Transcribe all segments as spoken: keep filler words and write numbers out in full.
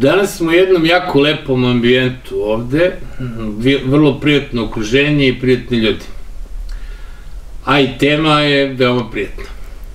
Danas smo u jednom jako lepom ambijentu ovde, vrlo prijatno okruženje i prijatni ljudi. A i tema je veoma prijatna.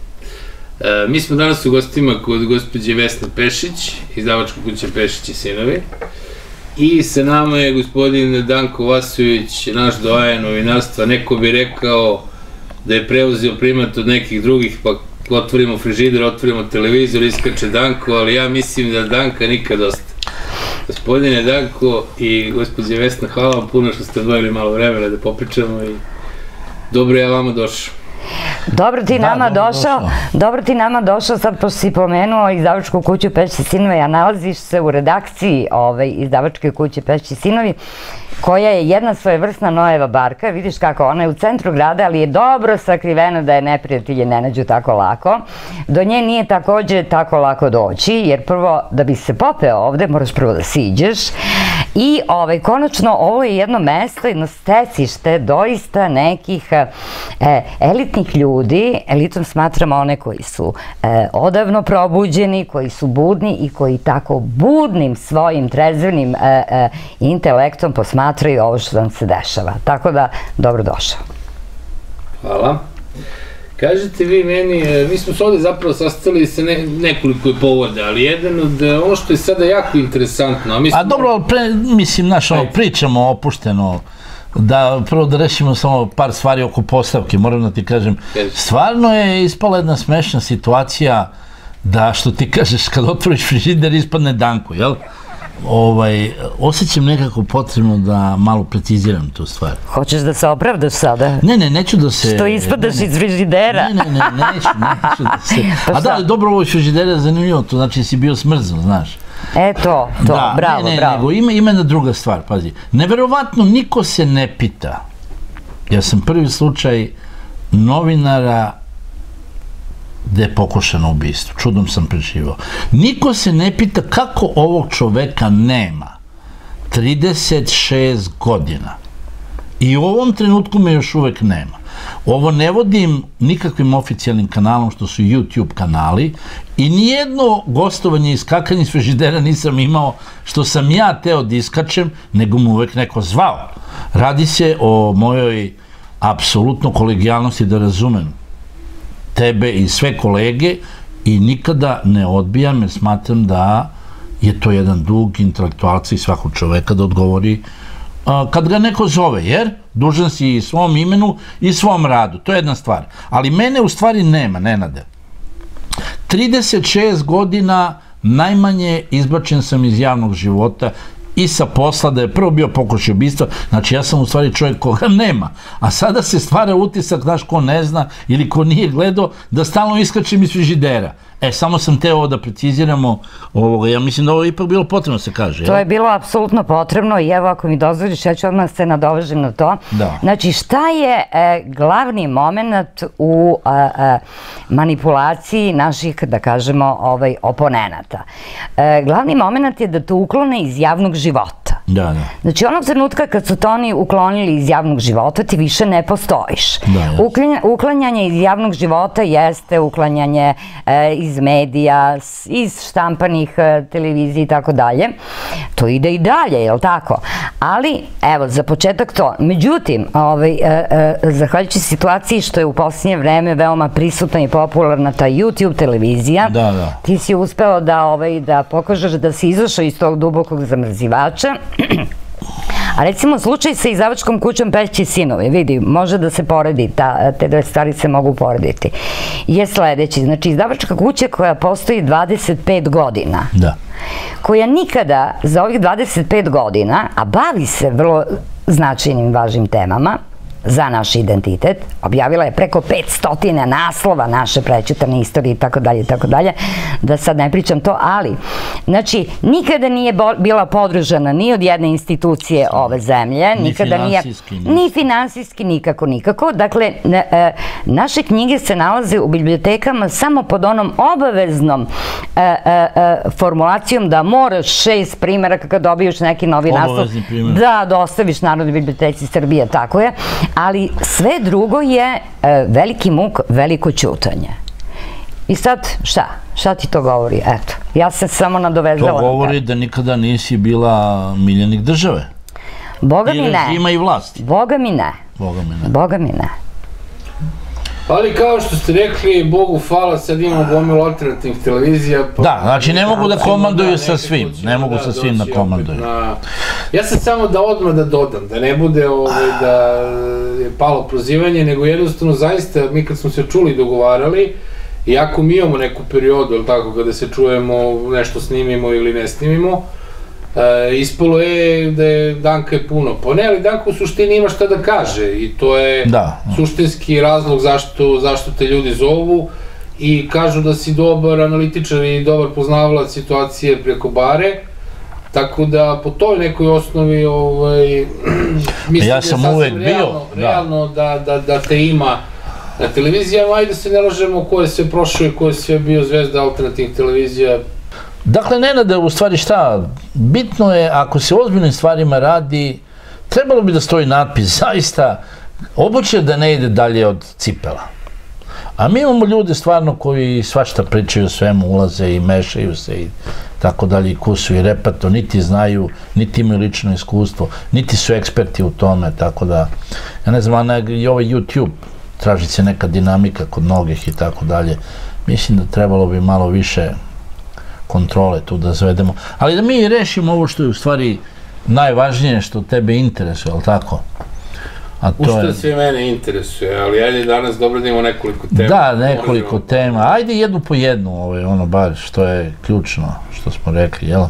Mi smo danas u gostima kod gospođe Vesne Pešić, izdavačka kuća Pešić i sinovi. I sa nama je gospodin Danko Vasojević, naš doajen novinarstva. Neko bi rekao da je preuzeo primat od nekih drugih, pa otvorimo frižider, otvorimo televizor, iskače Danko, ali ja mislim da Danka nikad dosta. Gospodine Danko i gospođe Vesna, hvala vam puno što ste odvojili malo vremena da popričamo i dobro je vama došao. Dobro ti nama došao, dobro ti nama došao, sad pošto si pomenuo izdavačku kuću Pešić i sinovi, a nalaziš se u redakciji izdavačke kuće Pešić i sinovi, koja je jedna svojevrsna Noeva barka, vidiš kako, ona je u centru grada, ali je dobro sakrivena da je neprijatelji ne nađu tako lako. Do nje nije takođe tako lako doći, jer prvo, da bi se popeo ovde, moraš prvo da siđeš. I konačno, ovo je jedno mesto, jedno stecište doista nekih elitnih ljudi. Elitom smatramo one koji su odavno probuđeni, koji su budni i koji tako budnim svojim trezvenim intelektom posmatraju ovo što nam se dešava. Tako da, dobrodošao. Hvala. Kažete vi meni, mi smo se ovde zapravo sastali sa nekoliko povoda, ali jedan od ono što je sada jako interesantno. A dobro, ali mislim, znaš, pričamo opušteno, da prvo da rešimo samo par stvari oko postavke, moram da ti kažem. Stvarno je ispala jedna smešna situacija da, što ti kažeš, kad otvoriš frižider ispadne Danko, jel? Osjećam nekako potrebno da malo preciziram tu stvar. Hoćeš da se opravdaš sada? Ne, ne, neću da se... Što ispadaš iz frižidera? Ne, ne, ne, neću, neću da se... A da, dobro, ovo iz frižidera je zanimljivo, to znači si bio smrzan, znaš. E, to, to, bravo, bravo. Ne, ne, nego ima jedna druga stvar, pazi. Neverovatno, niko se ne pita. Ja sam prvi slučaj novinara gde je pokušano ubistvo. Čudom sam preživao. Niko se ne pita kako ovog čoveka nema trideset šest godina. I u ovom trenutku me još uvek nema. Ovo ne vodim nikakvim oficijalnim kanalom, što su YouTube kanali, i nijedno gostovanje i skakanje iz frižidera nisam imao što sam ja teo da iskačem, nego mu uvek neko zvao. Radi se o mojoj apsolutno kolegijalnosti, da razumem tebe i sve kolege, i nikada ne odbijam, jer smatram da je to jedan dug intelektualca i svakog čoveka da odgovori kad ga neko zove, jer dužan si i svom imenu i svom radu, to je jedna stvar. Ali mene u stvari nema, Nenade. trideset šest godina najmanje izbačen sam iz javnog života i sa posla, da je prvo bio pokušaj ubistva, znači ja sam u stvari čovjek koga nema, a sada se stvara utisak, znaš, ko ne zna ili ko nije gledao, da stalno iskačem iz frižidera. E, samo sam teo ovo da preciziramo, ja mislim da ovo je ipak bilo potrebno se kaže. To je bilo apsolutno potrebno i evo, ako mi dozvoliš, ja ću odmah se nadovežem na to. Znači, šta je glavni moment u manipulaciji naših, da kažemo, oponenata? Glavni moment je da to uklone iz javnog života. Da, da. Znači, onog trenutka kad su to oni uklonili iz javnog života, ti više ne postojiš. Uklanjanje iz javnog života jeste uklanjanje iz medija, iz štampanih televizija i tako dalje. To ide i dalje, je li tako? Ali, evo, za početak to. Međutim, zahvaljujući situaciji što je u posljednje vreme veoma prisutna i popularna ta YouTube televizija, ti si uspeo da pokažeš da si izašao iz tog dubokog zamrzivača. A recimo slučaj sa izdavačkom kućom Pešić i sinovi, vidi, može da se poredi, te dve stvari se mogu porediti, je sledeći. Znači, izdavačka kuća koja postoji dvadeset pet godina, koja nikada za ovih dvadeset pet godina, a bavi se vrlo značajnim važnim temama za naš identitet, objavila je preko petsto naslova naše prećutane istorije i tako dalje i tako dalje, da sad ne pričam to, ali, znači, nikada nije bila podržana ni od jedne institucije ove zemlje, nikada nije, ni finansijski, nikako, nikako. Dakle, naše knjige se nalaze u bibliotekama samo pod onom obaveznom formulacijom da moraš šest primjeraka kad dobiješ neki novi naslov da dostaviš Narodnoj biblioteci Srbije, tako je. Ali sve drugo je veliki muk, veliko ćutanje. I sad, šta? Šta ti to govori? Eto, ja se samo nadovezala. To govori da nikada nisi bila miljenik države. Boga mi ne. I režima i vlasti. Boga mi ne. Boga mi ne. Boga mi ne. Ali kao što ste rekli, Bogu hvala, sad imamo gomilu alternativnih televizija. Da, znači ne mogu da komanduju sa svim, ne mogu sa svim da komanduju. Ja sad samo da odmah da dodam, da ne bude da je palo prozivanje, nego jednostavno zaista, mi kad smo se čuli i dogovarali, iako mi imamo neku periodu, ili tako, kada se čujemo, nešto snimimo ili ne snimimo, ispalo je da je Danka je puno. Pa ne, ali Danka u suštini ima šta da kaže i to je suštinski razlog zašto te ljudi zovu i kažu da si dobar analitičar i dobar poznavalac situacije preko bare, tako da po toj nekoj osnovi mislim da je sasvim realno da te ima na televizijama, ajde se ne lažemo ko je sve prošao i ko je sve bio zvezda alternativnih televizija. Dakle, Nenade, u stvari šta, bitno je, ako se o ozbiljnim stvarima radi, trebalo bi da stoji natpis, zaista, obuće da ne ide dalje od cipela. A mi imamo ljude stvarno koji svašta pričaju o svemu, ulaze i mešaju se i tako dalje, i kusu i repato, niti znaju, niti imaju lično iskustvo, niti su eksperti u tome, tako da, ja ne znam, i ovaj YouTube, traži se neka dinamika kod mnogih i tako dalje. Mislim da trebalo bi malo više kontrole tu da zavedemo. Ali da mi rešimo ovo što je u stvari najvažnije, što tebe interesuje, ali tako? U što sve mene interesuje, ali ajde danas dobro da imamo nekoliko tema. Da, nekoliko tema. Ajde jednu po jednu, ono bar što je ključno, što smo rekli, jel?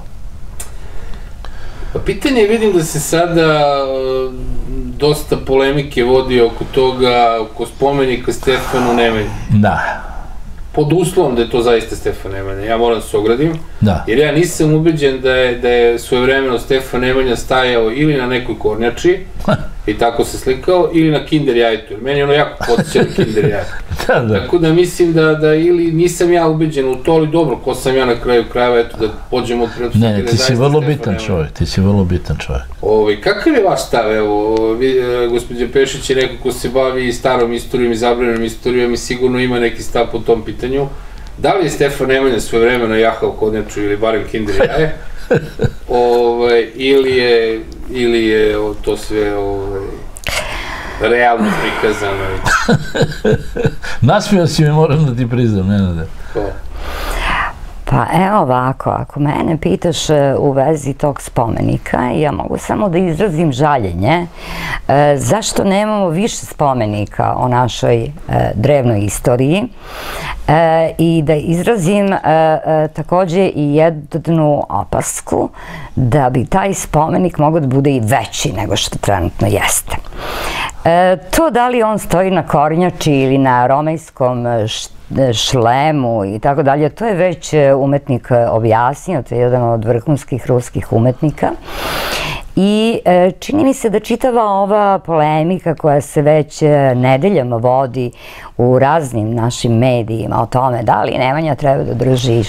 Pa pitanje je, vidim da se sada dosta polemike vodi oko toga, oko spomenika Stefanu Nemanji. Da. Pod uslovom da je to zaista Stefan Nemanja. Ja moram da se ogradim, jer ja nisam ubeđen da je svojevremeno Stefan Nemanja stajao ili na nekoj kornjači i tako se slikao, ili na kinder jajtu. Meni je ono jako podsjeća na kinder jajtu. Tako da mislim da ili nisam ja ubeđen u to, ali dobro, ko sam ja na kraju krajeva, eto da pođemo od pretpostavke. Ne, ti si vrlo bitan čovjek, ti si vrlo bitan čovjek. Kakav je vaš stav, evo, gospođa Pešić je neko ko se bavi starom istorijom i zabranom istorijom i sigurno ima neki stav po tom pitanju. Da li je Stefan Nemanja svoje vremena jahao kornjaču ili barem kinder jaje? Ili je to sve realno prikazano? Nasmio si me, moram da ti priznam, Nenade. Pa evo ovako, ako mene pitaš u vezi tog spomenika, ja mogu samo da izrazim žaljenje zašto nemamo više spomenika o našoj drevnoj istoriji i da izrazim takođe i jednu opasku da bi taj spomenik mogao da bude i veći nego što trenutno jeste. To da li on stoji na kornjači ili na romejskom šlemu i tako dalje, to je već umetnik objasnio, to je jedan od vrhunskih ruskih umetnika. I čini mi se da čitava ova polemika koja se već nedeljama vodi u raznim našim medijima o tome da li Nemanja treba da drži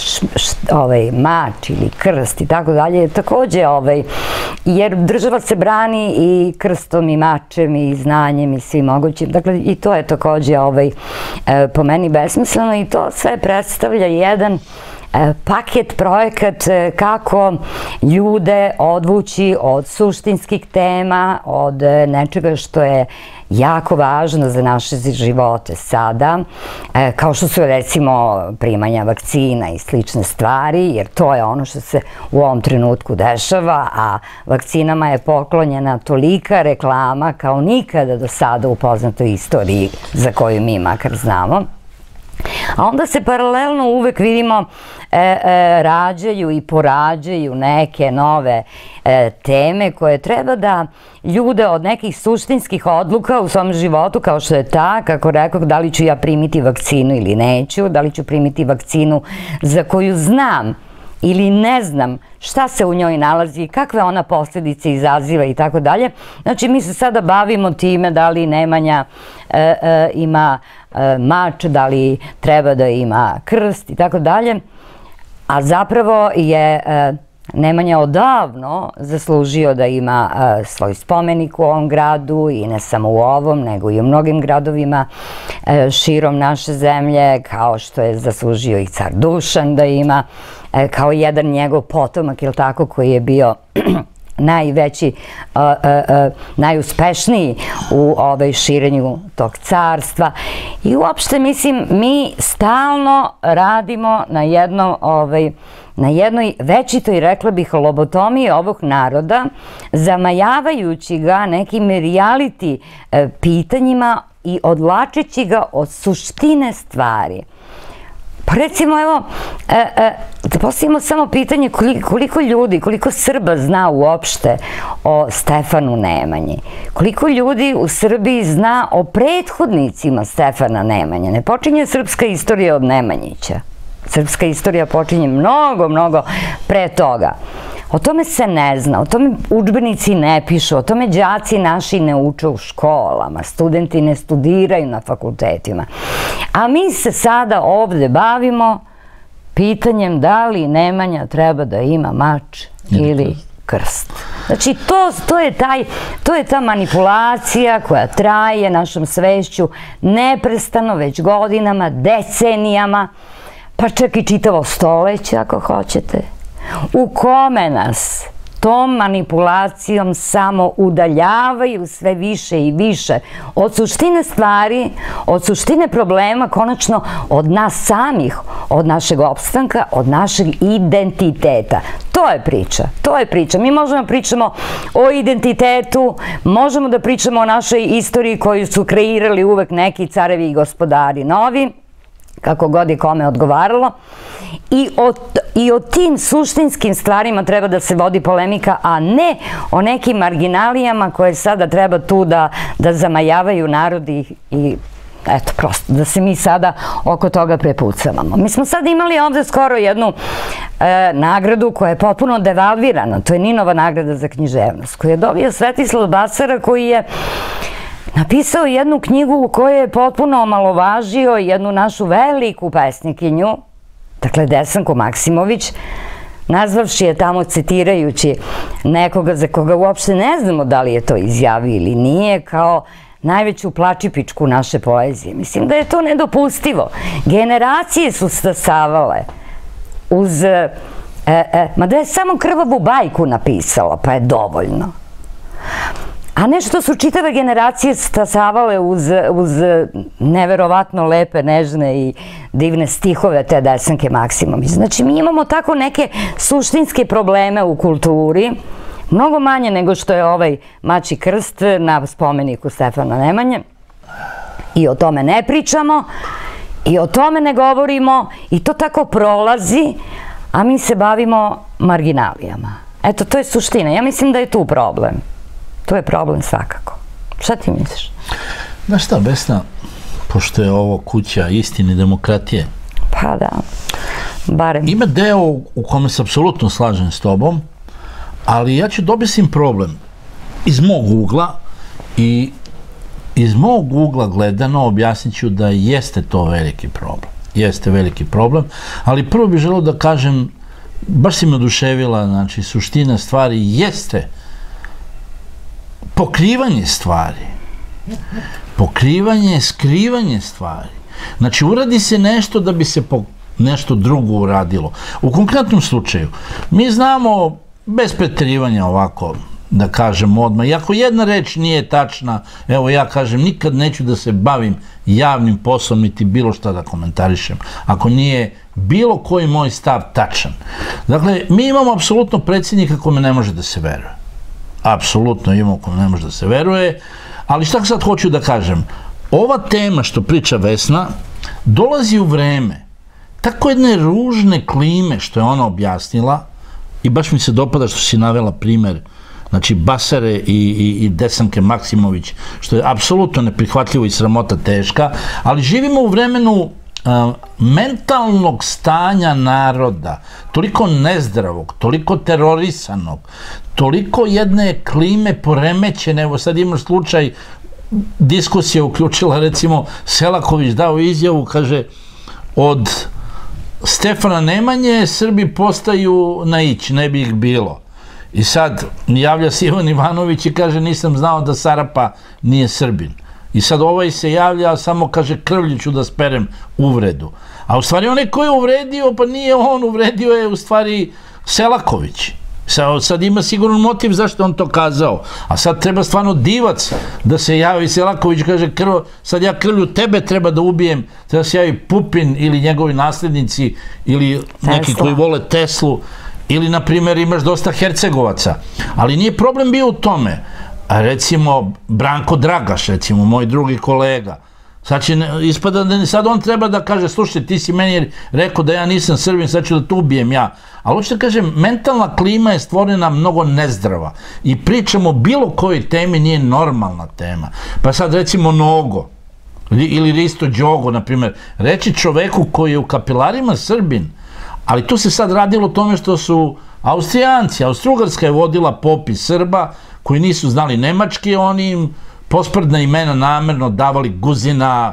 mač ili krst i tako dalje, takođe, jer država se brani i krstom i mačem i znanjem i svim mogućim, dakle i to je takođe po meni besmisleno i to sve predstavlja jedan paket, projekat kako ljude odvući od suštinskih tema, od nečega što je jako važno za naše živote sada, kao što su recimo primanja vakcina i slične stvari, jer to je ono što se u ovom trenutku dešava, a vakcinama je poklonjena tolika reklama kao nikada do sada u poznatoj istoriji za koju mi makar znamo. A onda se paralelno uvek vidimo rađaju i porađaju neke nove teme koje treba da ljude od nekih suštinskih odluka u svom životu, kao što je ta, kako rekao, da li ću ja primiti vakcinu ili neću, da li ću primiti vakcinu za koju znam ili ne znam šta se u njoj nalazi, kakve ona posljedice izaziva i tako dalje. Znači, mi se sada bavimo time da li Nemanja ima mač, da li treba da ima krst i tako dalje, a zapravo je Nemanja odavno zaslužio da ima svoj spomenik u ovom gradu i ne samo u ovom, nego i u mnogim gradovima širom naše zemlje, kao što je zaslužio i car Dušan da ima, kao jedan njegov potomak, ili tako, koji je bio najveći, najuspešniji u širenju tog carstva. I uopšte, mislim, mi stalno radimo na jednom na jednoj večitoj, rekla bih, lobotomiji ovog naroda, zamajavajući ga nekim reality pitanjima i odvlačeći ga od suštine stvari. Pa recimo, evo, da postavimo samo pitanje koliko ljudi, koliko Srba zna uopšte o Stefanu Nemanji. Koliko ljudi u Srbiji zna o prethodnicima Stefana Nemanje. Ne počinje srpska istorija od Nemanjića. Srpska istorija počinje mnogo, mnogo pre toga. O tome se ne zna, o tome udžbenici ne pišu, o tome đaci naši ne uče u školama, studenti ne studiraju na fakultetima. A mi se sada ovde bavimo pitanjem da li Nemanja treba da ima mač ili krst. Znači, to je ta manipulacija koja traje našom svešću neprestano, već godinama, decenijama, pa čak i čitavo stoleće, ako hoćete, u kome nas tom manipulacijom samo udaljavaju sve više i više od suštine stvari, od suštine problema, konačno od nas samih, od našeg opstanka, od našeg identiteta. To je priča, to je priča. Mi možemo da pričamo o identitetu, možemo da pričamo o našoj istoriji koju su kreirali uvek neki carevi i gospodari novi, kako god je kome odgovaralo. I o tim suštinskim stvarima treba da se vodi polemika, a ne o nekim marginalijama koje sada treba tu da zamajavaju narodi i eto, prosto, da se mi sada oko toga prepucavamo. Mi smo sad imali ovde skoro jednu nagradu koja je potpuno devalvirana, to je Ninova nagrada za književnost, koju je dobio Svetislav Basara, koji je napisao jednu knjigu u kojoj je potpuno omalovažio jednu našu veliku pesnikinju, dakle Desanku Maksimović, nazvavši je tamo, citirajući nekoga za koga uopšte ne znamo da li je to izjavio ili nije, kao najveću plačipičku naše poezije. Mislim da je to nedopustivo. Generacije su stasavale uz... Ma da je samo krvavu bajku napisala, pa je dovoljno. A nešto su čitave generacije stasavale uz neverovatno lepe, nežne i divne stihove te Desanke Maksimović. Znači, mi imamo tako neke suštinske probleme u kulturi, mnogo manje nego što je ovaj mač i krst na spomeniku Stefana Nemanje. I o tome ne pričamo, i o tome ne govorimo, i to tako prolazi, a mi se bavimo marginalijama. Eto, to je suština. Ja mislim da je tu problem. To je problem svakako. Šta ti misliš? Znaš šta, Vesna, pošto je ovo kuća istine i demokratije, pa da, barem. Ima deo u kome se apsolutno slažem s tobom, ali ja ću dobiti problem iz mog ugla i iz mog ugla gledano objasnit ću da jeste to veliki problem. Jeste veliki problem, ali prvo bih želeo da kažem, baš si me oduševila, znači suština stvari jeste pokrivanje stvari. Pokrivanje, skrivanje stvari. Znači, uradi se nešto da bi se nešto drugo uradilo. U konkretnom slučaju, mi znamo, bez preterivanja ovako, da kažem odmah, i ako jedna reč nije tačna, evo ja kažem, nikad neću da se bavim javnim poslom, niti bilo šta da komentarišem, ako nije bilo koji moj stav tačan. Dakle, mi imamo apsolutno predsjednika kome ne može da se veruje. Apsolutno imamo kome ne može da se veruje, ali šta sad hoću da kažem? Ova tema što priča Vesna dolazi u vreme tako jedne ružne klime što je ona objasnila i baš mi se dopada što si navela primer, znači Basare i Desanke Maksimović, što je apsolutno neprihvatljivo i sramota teška, ali živimo u vremenu mentalnog stanja naroda, toliko nezdravog, toliko terorisanog, toliko jedne klime poremećene. Evo sad imaš slučaj, diskusija uključila, recimo, Selaković dao izjavu, kaže, od Stefana Nemanje Srbi postaju na ić, ne bi ih bilo. I sad javlja se Ivan Ivanović i kaže nisam znao da Sarapa nije Srbin. I sad ovaj se javlja, samo kaže krvlju ću da sperem uvredu. A u stvari onaj ko je uvredio, pa nije on, uvredio je u stvari Selaković. Sad ima siguran motiv zašto on to kazao. A sad treba stvarno divac da se javi Selaković, kaže sad ja krvlju tebe treba da ubijem, treba se javi Pupin ili njegovi naslednici ili neki koji vole Teslu. Ili, na primjer, imaš dosta Hercegovaca. Ali nije problem bio u tome. A recimo, Branko Dragaš, recimo, moj drugi kolega. Sad će ispada da sad on treba da kaže, slušaj, ti si meni rekao da ja nisam Srbin, sad ću da te ubijem ja. Ali hoću da kažem, mentalna klima je stvorena mnogo nezdrava. I pričamo o bilo kojoj temi nije normalna tema. Pa sad recimo Nogo ili Risto Đogo, na primjer, reći čoveku koji je u kapilarima Srbin, ali tu se sad radilo o tome što su Austrijanci, Austrougarska je vodila popis Srba koji nisu znali nemački, oni im posprdna imena namerno davali Guzina,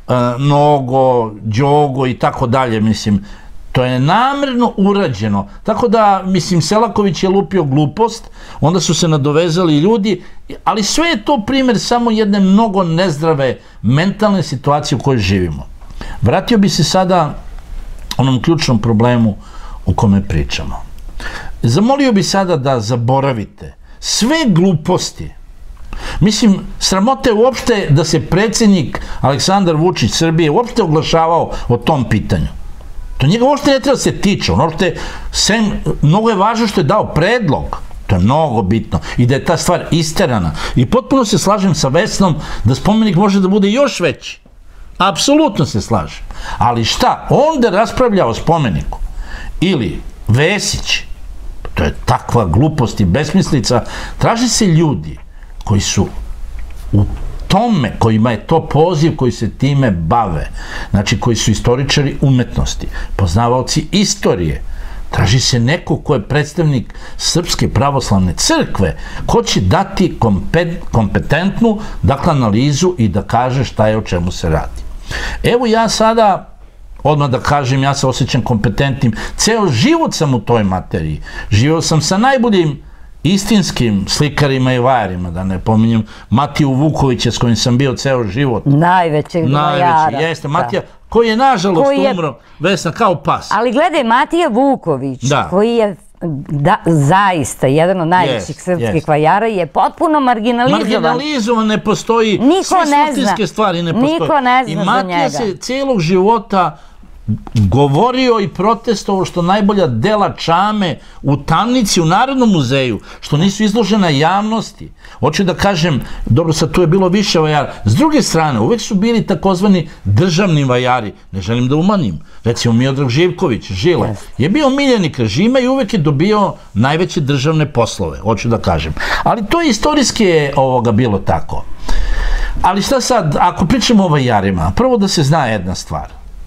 Nogo, Đogo i tako dalje, mislim. To je namerno urađeno. Tako da, mislim, Selaković je lupio glupost, onda su se nadovezali ljudi, ali sve je to primjer samo jedne mnogo nezdrave mentalne situacije u kojoj živimo. Vratio bi se sada onom ključnom problemu o kome pričamo. Zamolio bi sada da zaboravite sve gluposti. Mislim, sramote uopšte da se predsjednik Aleksandar Vučić Srbije uopšte oglašavao o tom pitanju. To njega uopšte ne treba da se tiče. On uopšte, mnogo je važno što je dao predlog. To je mnogo bitno. I da je ta stvar isterana. I potpuno se slažem sa Vesnom da spomenik može da bude još veći. Apsolutno se slažem. Ali šta? Onda raspravlja o spomeniku. Ili Vesić. To je takva glupost i besmislica. Traže se ljudi koji su u tome, kojima je to poziv, koji se time bave. Znači, koji su istoričari umetnosti, poznavaoci istorije. Traži se neko ko je predstavnik Srpske pravoslavne crkve, ko će dati kompetentnu, dakle, analizu i da kaže šta je, o čemu se radi. Evo ja sada, odmah da kažem, ja se osjećam kompetentnim. Ceo život sam u toj materiji. Živio sam sa najboljim istinskim slikarima i vajarima, da ne pominjem Matiju Vukovića s kojim sam bio ceo život. Najvećeg vajara. Najveći, jeste. Matija, koji je nažalost umro, Vesna, kao pas. Ali gledaj, Matija Vuković, koji je zaista jedan od najvećih srpskih vajara, je potpuno marginalizovan. Marginalizovan, ne postoji, sve suštinske stvari ne postoji. Niko ne zna za njega. I Matija se cijelog života govorio i protestovao što najbolja dela Čame u Tamnici, u Narodnom muzeju, što nisu izložena javnosti. Hoću da kažem, dobro, sad tu je bilo više vajara. S druge strane, uvek su bili takozvani državni vajari. Ne želim da umanim. Recimo, Miodrag Živković, Žile, je bio miljenik režima i uvek je dobio najveće državne poslove, hoću da kažem. Ali to je istorijski ovoga bilo tako. Ali šta sad, ako pričamo o vajarima, prvo da se zna jedna stvar.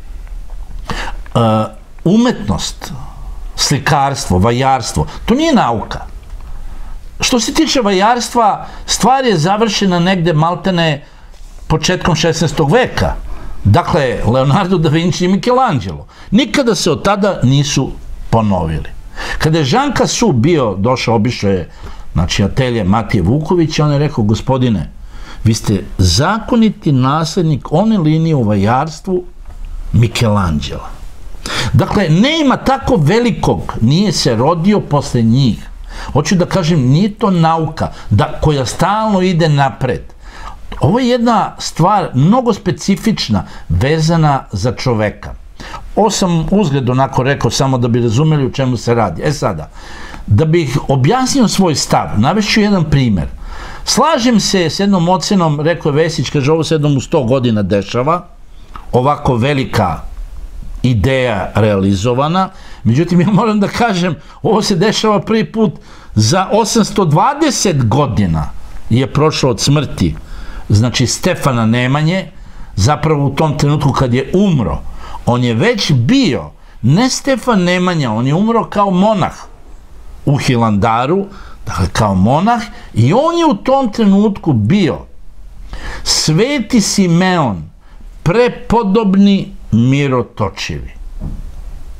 Umetnost, slikarstvo, vajarstvo, to nije nauka. Što se tiče vajarstva, stvar je završena negde maltene početkom šesnaestog veka. Dakle, Leonardo da Vinci i Michelangelo. Nikada se od tada nisu ponovili. Kada je Jean Cassou bio, došao, obišao je, znači, atelje Matije Vukovića, on je rekao, gospodine, vi ste zakoniti naslednik one linije u vajarstvu Michelangela. Dakle, nema tako velikog, nije se rodio posle njih. Hoću da kažem, nije to nauka koja stalno ide napred. Ovo je jedna stvar mnogo specifična, vezana za čoveka. Ovo sam uzgled onako rekao, samo da bi razumeli u čemu se radi. E sada, da bih objasnio svoj stav, navešću jedan primer. Slažem se s jednom ocenom, rekao je Vesić, kaže, ovo se jednom u sto godina dešava, ovako velika ideja realizovana, međutim ja moram da kažem, ovo se dešava prvi put za osamsto dvadeset godina je prošlo od smrti, znači Stefana Nemanje, zapravo u tom trenutku kad je umro, on je već bio, ne Stefan Nemanja, on je umro kao monah u Hilandaru, dakle kao monah, i on je u tom trenutku bio Sveti Simeon, prepodobni mirotočivi.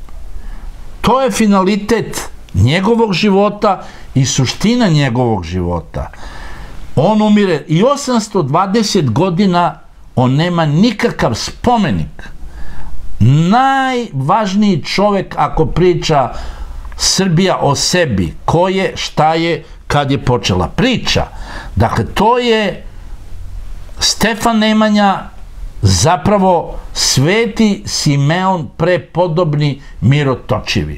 To je finalitet njegovog života i suština njegovog života. On umire i osamsto dvadeset godina on nema nikakav spomenik. Najvažniji čovek ako priča Srbija o sebi, ko je, šta je, kad je počela priča. Dakle, to je Stefan Nemanja, zapravo Sveti Simeon prepodobni mirotočivi.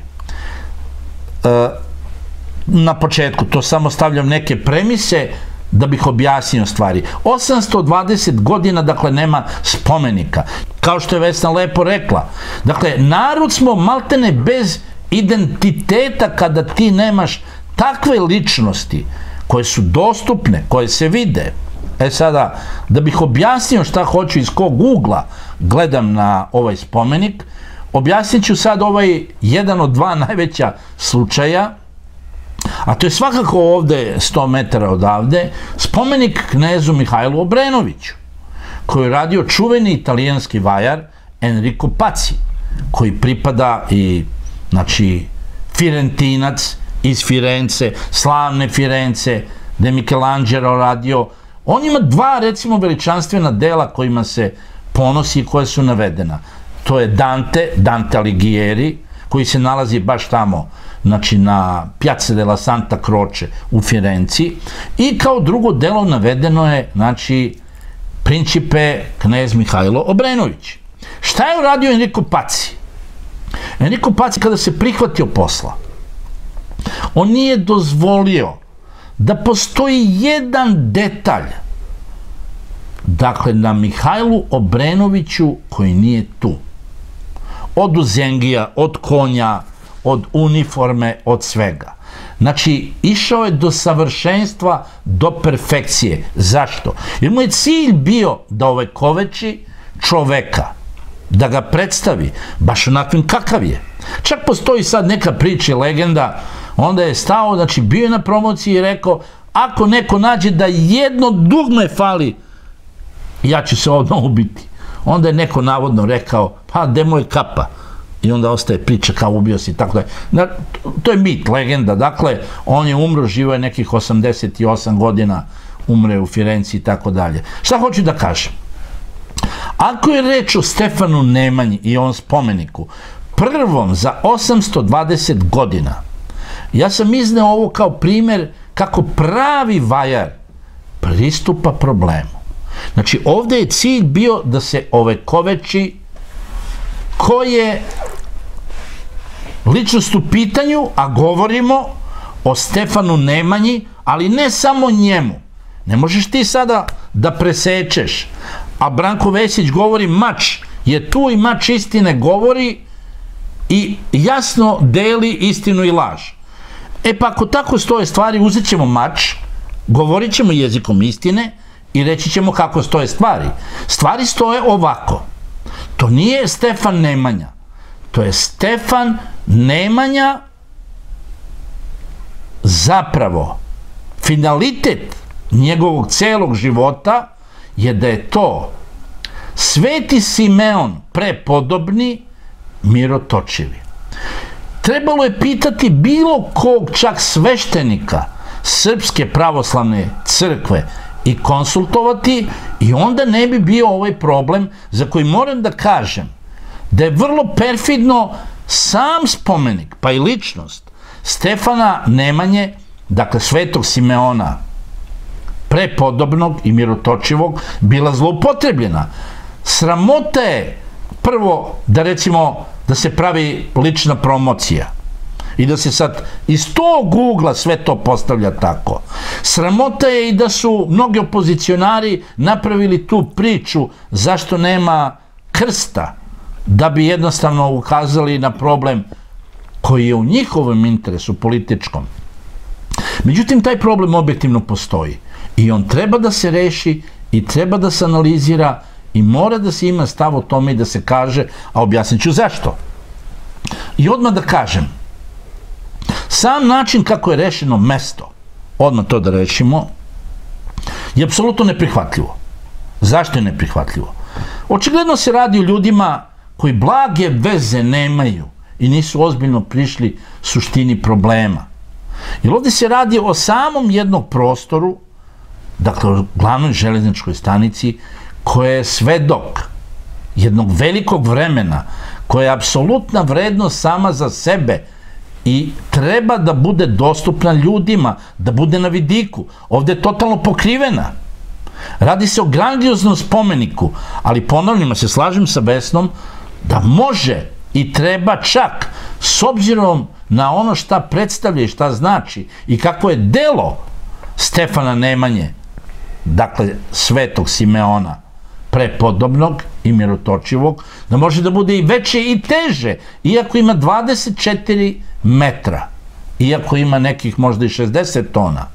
Na početku, to samo stavljam neke premise da bih objasnio stvari. osamsto dvadeset godina, dakle, nema spomenika. Kao što je Vesna lepo rekla. Dakle, narod smo maltene bez identiteta kada ti nemaš takve ličnosti koje su dostupne, koje se vide. E sada, da bih objasnio šta hoću, iz kog ugla gledam na ovaj spomenik, objasnit ću sad ovaj jedan od dva najveća slučaja, a to je svakako ovde sto metara odavde, spomenik knezu Mihajlu Obrenoviću, koji je radio čuveni italijanski vajar Enrico Pazzi, koji pripada i, znači, Firentinac iz Firence, slavne Firence, gde je Michelangelo radio. On ima dva, recimo, veličanstvena dela kojima se ponosi i koje su navedena. To je Dante, Dante Alighieri, koji se nalazi baš tamo, znači na Piazza della Santa Croce u Firenci, i kao drugo delo navedeno je, znači, Principe knez Mihajlo Obrenović. Šta je uradio Enrico Pazzi? Enrico Pazzi, kada se prihvatio posla, on nije dozvolio da postoji jedan detalj, dakle, na Mihajlu Obrenoviću koji nije tu. Od uzengija, od konja, od uniforme, od svega. Znači, išao je do savršenstva, do perfekcije. Zašto? Jer mu je cilj bio da ovekoveči čoveka, da ga predstavi baš onakvim kakav je. Čak postoji sad neka priča i legenda, onda je stao, znači bio je na promociji i rekao, ako neko nađe da jedno dugme fali, ja ću se odmah ubiti. Onda je neko navodno rekao, pa gde mu je kapa? I onda ostaje priča kao ubio si, tako da. To je mit, legenda. Dakle, on je umro, živo je nekih osamdeset osam godina, umre u Firenci i tako dalje. Šta hoću da kažem? Ako je reč o Stefanu Nemanji i on spomeniku, prvom za osamsto dvadeset godina, ja sam izneo ovo kao primer kako pravi vajar pristupa problemu. Znači, ovde je cilj bio da se ovekoveči ko je ličnost u pitanju, a govorimo o Stefanu Nemanji, ali ne samo njemu. Ne možeš ti sada da presečeš, a Branko Vesić govori mač je tu i mač istine govori i jasno deli istinu i laž. E pa ako tako stoje stvari, uzet ćemo mač, govorit ćemo jezikom istine i reći ćemo kako stoje stvari. Stvari stoje ovako. To nije Stefan Nemanja. To je Stefan Nemanja, zapravo finalitet njegovog celog života je da je to Sveti Simeon prepodobni mirotočivi. Trebalo je pitati bilo kog čak sveštenika Srpske pravoslavne crkve i konsultovati i onda ne bi bio ovaj problem za koji moram da kažem da je vrlo perfidno sam spomenik, pa i ličnost Stefana Nemanje, dakle Svetog Simeona prepodobnog i mirotočivog, bila zloupotrebljena. Sramota je prvo da recimo da se pravi lična promocija i da se sad iz tog ugla sve to postavlja tako. Sramota je i da su mnogi opozicionari napravili tu priču zašto nema krsta, da bi jednostavno ukazali na problem koji je u njihovom interesu političkom. Međutim, taj problem objektivno postoji i on treba da se reši i treba da se analizira i mora da se ima stav o tome i da se kaže, a objasnit ću zašto. I odmah da kažem, sam način kako je rešeno mesto, odmah to da rešimo, je apsolutno neprihvatljivo. Zašto je neprihvatljivo? Očigledno se radi o ljudima koji blage veze nemaju i nisu ozbiljno prišli suštini problema. Jer ovdje se radi o samom jednom prostoru, dakle o glavnoj železničkoj stanici, koja je svedok jednog velikog vremena, koja je apsolutna vrednost sama za sebe i treba da bude dostupna ljudima, da bude na vidiku. Ovdje je totalno pokrivena. Radi se o grandioznom spomeniku, ali ponavljam, se slažem sa Vesnom da može i treba čak, s obzirom na ono šta predstavlja i šta znači i kako je delo Stefana Nemanje, dakle Svetog Simeona, prepodobnog i mirotočivog, da može da bude i veće i teže, iako ima dvadeset četiri metra, iako ima nekih možda i šezdeset tona.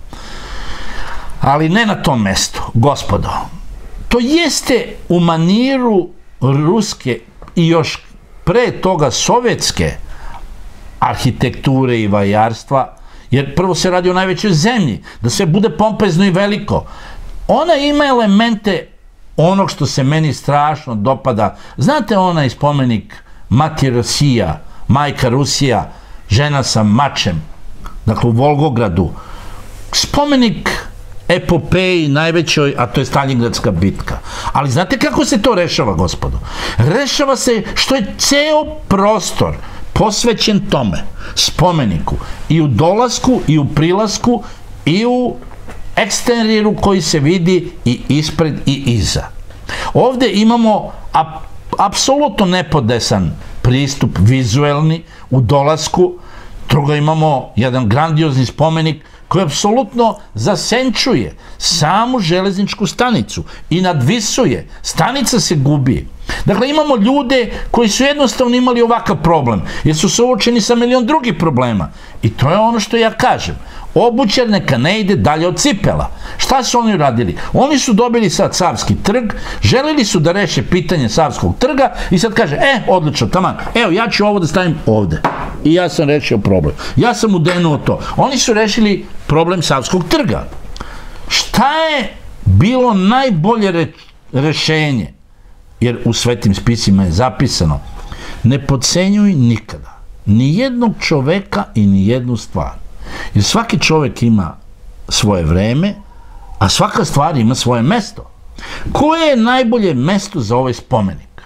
Ali ne na tom mestu, gospodo. To jeste u maniru ruske i još pre toga sovjetske arhitekture i vajarstva, jer prvo se radi o najvećoj zemlji, da sve bude pompezno i veliko. Ona ima elemente onog što se meni strašno dopada. Znate onaj spomenik Mati Rusija, majka Rusija, žena sa mačem, dakle u Volgogradu, spomenik epopeji najvećoj, a to je Staljingradska bitka. Ali znate kako se to rešava, gospodo? Rešava se što je ceo prostor posvećen tome, spomeniku, i u dolasku, i u prilasku, i u eksterijeru koji se vidi i ispred i iza. Ovdje imamo apsolutno nepodesan pristup vizuelni u dolasku, drugo imamo jedan grandiozni spomenik koji apsolutno zasenčuje samu železničku stanicu i nadvisuje. Stanica se gubi. Dakle, imamo ljude koji su jednostavno imali ovakav problem, jer su suočeni sa milion drugih problema. I to je ono što ja kažem. Obućar neka ne ide dalje od cipela. Šta su oni radili? Oni su dobili sad Savski trg, želeli su da reše pitanje Savskog trga i sad kaže, e, odlično, taman, evo, ja ću ovo da stavim ovde. I ja sam rešio problem. Ja sam udenuo to. Oni su rešili problem Savskog trga. Šta je bilo najbolje rešenje? Jer u svetim spisima je zapisano, ne podcenjuj nikada ni jednog čoveka i ni jednu stvar. Jer svaki čovek ima svoje vreme, a svaka stvar ima svoje mesto. Koje je najbolje mesto za ovaj spomenik?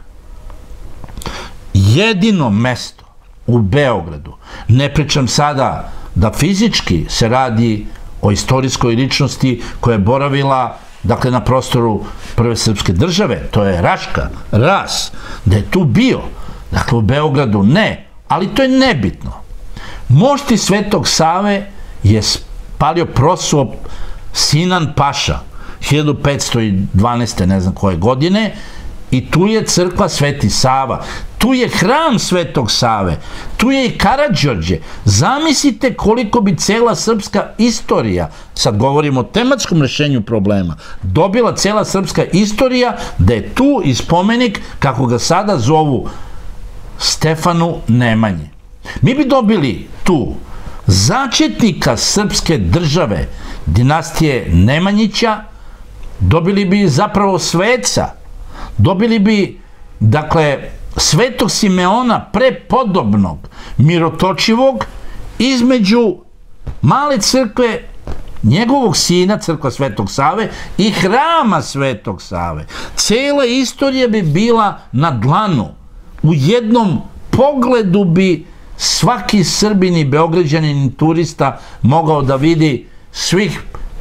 Jedino mesto u Beogradu, ne pričam sada da fizički se radi o istorijskoj ličnosti koja je boravila, dakle, na prostoru prve srpske države, to je Raška, Ras, da je tu bio, dakle, u Beogradu ne, ali to je nebitno. Mošti Svetog Save je spalio prosuo Sinan Paša, hiljadu petsto dvanaeste. ne znam koje godine, i tu je crkva Sveti Sava, tu je hram Svetog Save, tu je i Karađorđe. Zamislite koliko bi cela srpska istorija, sad govorimo o tematskom rešenju problema, dobila cela srpska istorija da je tu i spomenik, kako ga sada zovu, Stefanu Nemanje. Mi bi dobili tu začetnika srpske države, dinastije Nemanjića, dobili bi zapravo sveca, dobili bi, dakle, Svetog Simeona prepodobnog, mirotočivog, između male crkve njegovog sina, crkva Svetog Save, i hrama Svetog Save. Cela istorija bi bila na dlanu. U jednom pogledu bi svaki Srbin i Beograđanin i turista mogao da vidi svih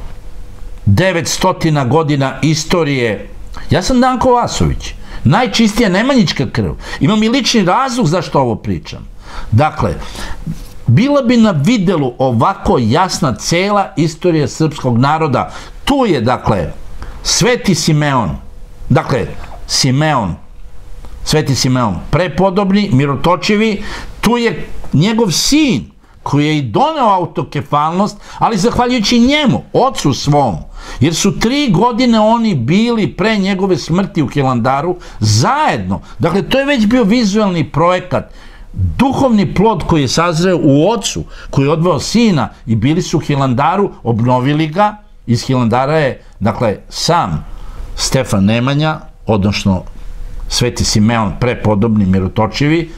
devetsto godina istorije. Ja sam Danko Vasović, najčistija nemanjička krv. Imam i lični razlog zašto ovo pričam. Dakle, bila bi na videlu ovako jasna cela istorija srpskog naroda. Tu je, dakle, Sveti Simeon, dakle, Simeon, Sveti Simeon prepodobni, mirotočivi, tu je njegov sin, koji je i doneo autokefalnost, ali zahvaljujući njemu, ocu svom, jer su tri godine oni bili pre njegove smrti u Hilandaru zajedno. Dakle, to je već bio vizualni projekat, duhovni plod koji je sazreo u ocu, koji je odveo sina i bili su u Hilandaru, obnovili ga. Iz Hilandara je, dakle, sam Stefan Nemanja, odnosno Sveti Simeon prepodobni, mirotočivi,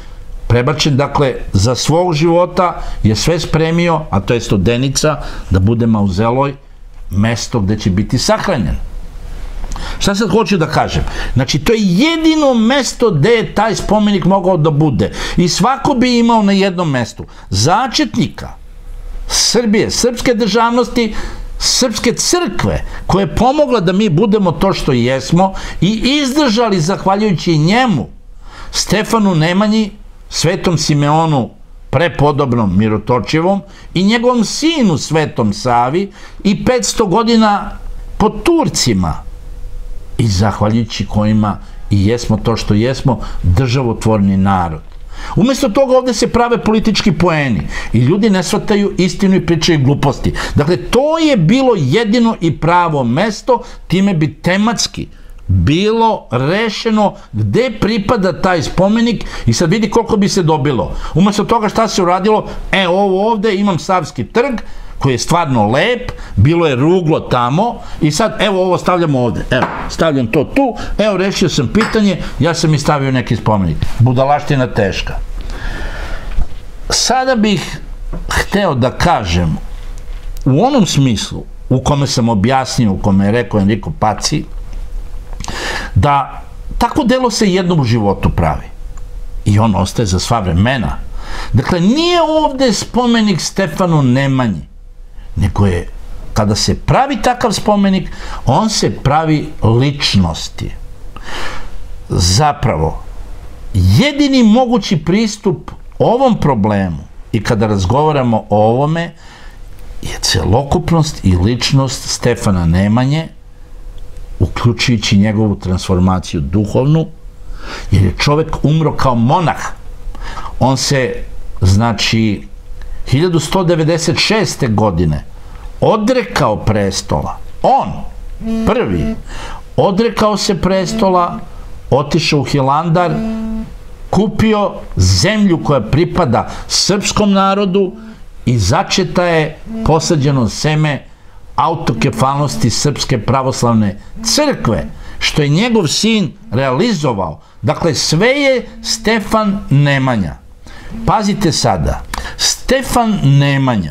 prebačen, dakle, za svog života je sve spremio, a to je Studenica, da bude mauzeloj, mesto gde će biti sahranjen. Šta sad hoću da kažem? Znači, to je jedino mesto gde je taj spomenik mogao da bude. I svako bi imao na jednom mestu začetnika Srbije, srpske državnosti, srpske crkve, koja je pomogla da mi budemo to što jesmo i izdržali, zahvaljujući njemu, Stefanu Nemanji, Svetom Simeonu prepodobnom Mirotočivom i njegovom sinu Svetom Savi i petsto godina po Turcima, i zahvaljujući kojima i jesmo to što jesmo, državotvorni narod. Umesto toga ovde se prave politički poeni i ljudi ne shvataju istinu i pričaju gluposti. Dakle, to je bilo jedino i pravo mesto, time bi tematski bilo rešeno gde pripada taj spomenik i sad vidi koliko bi se dobilo. Umesto toga šta se uradilo, e ovo ovde imam Savski trg, koji je stvarno lep, bilo je ruglo tamo i sad evo ovo stavljamo ovde, evo, stavljam to tu, evo rešio sam pitanje, ja sam i stavio neki spomenik. Budalaština teška. Sada bih hteo da kažem u onom smislu u kome sam objasnio, u kome je rekao Enrico Paci, da tako delo se jednom u životu pravi i on ostaje za sva vremena. Dakle, nije ovde spomenik Stefanu Nemanji, nego je, kada se pravi takav spomenik, on se pravi ličnosti. Zapravo, jedini mogući pristup ovom problemu i kada razgovaramo o ovome je celokupnost i ličnost Stefana Nemanje, uključujući njegovu transformaciju duhovnu, jer je čovek umro kao monah. On se, znači, hiljadu sto devedeset šeste. godine odrekao prestola. On, prvi, odrekao se prestola, otišao u Hilandar, kupio zemlju koja pripada srpskom narodu i začeta je posađeno seme autokefalnosti Srpske pravoslavne crkve, što je njegov sin realizovao. Dakle, sve je Stefan Nemanja. Pazite sada, Stefan Nemanja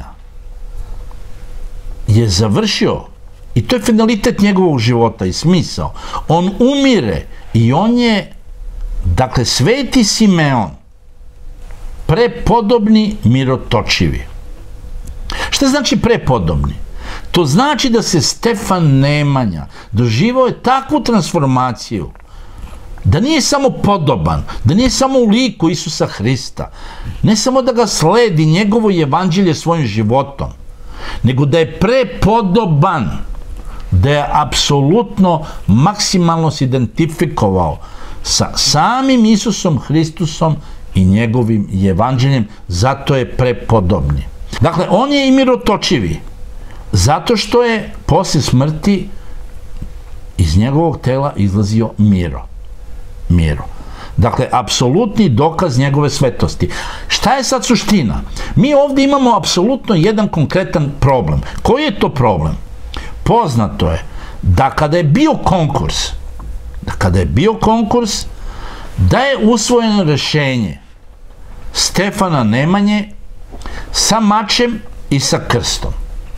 je završio, i to je finalitet njegovog života i smisao, on umire i on je, dakle, Sveti Simeon, prepodobni Mirotočivi. Šta znači prepodobni? To znači da se Stefan Nemanja doživao je takvu transformaciju da nije samo podoban, da nije samo u liku Isusa Hrista, ne samo da ga sledi njegovo evanđelje svojim životom, nego da je prepodoban, da je apsolutno maksimalno se identifikovao sa samim Isusom Hristusom i njegovim evanđeljem, zato je prepodobni. Dakle, on je i Mirotočivi, zato što je posle smrti iz njegovog tela izlazio Miro. Miro. Dakle, apsolutni dokaz njegove svetosti. Šta je sad suština? Mi ovde imamo apsolutno jedan konkretan problem. Koji je to problem? Poznato je da kada je bio konkurs, da kada je bio konkurs, da je usvojeno rešenje Stefana Nemanje sa mačem i sa krstom.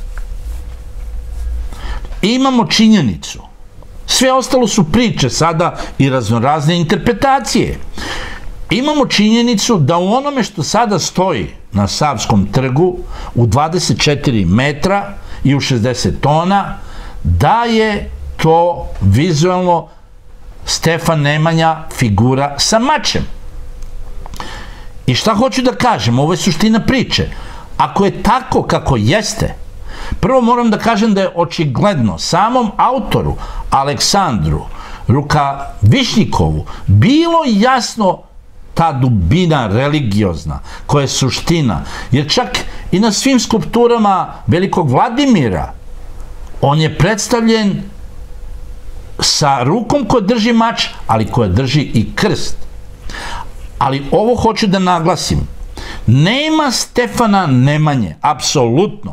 Imamo činjenicu. Sve ostalo su priče sada i raznorazne interpretacije. Imamo činjenicu da u onome što sada stoji na Savskom trgu u dvadeset četiri metra i u šezdeset tona, da je to vizualno Stefan Nemanja figura sa mačem. I šta hoću da kažem? Ovo je suština priče. Ako je tako kako jeste, prvo moram da kažem da je očigledno samom autoru Aleksandru Rukavišnjikovu bilo jasno ta dubina religiozna, koja je suština, jer čak i na svim skulpturama velikog Vladimira on je predstavljen sa rukom koja drži mač, ali koja drži i krst. Ali ovo hoću da naglasim, nema Stefana Nemanje, apsolutno.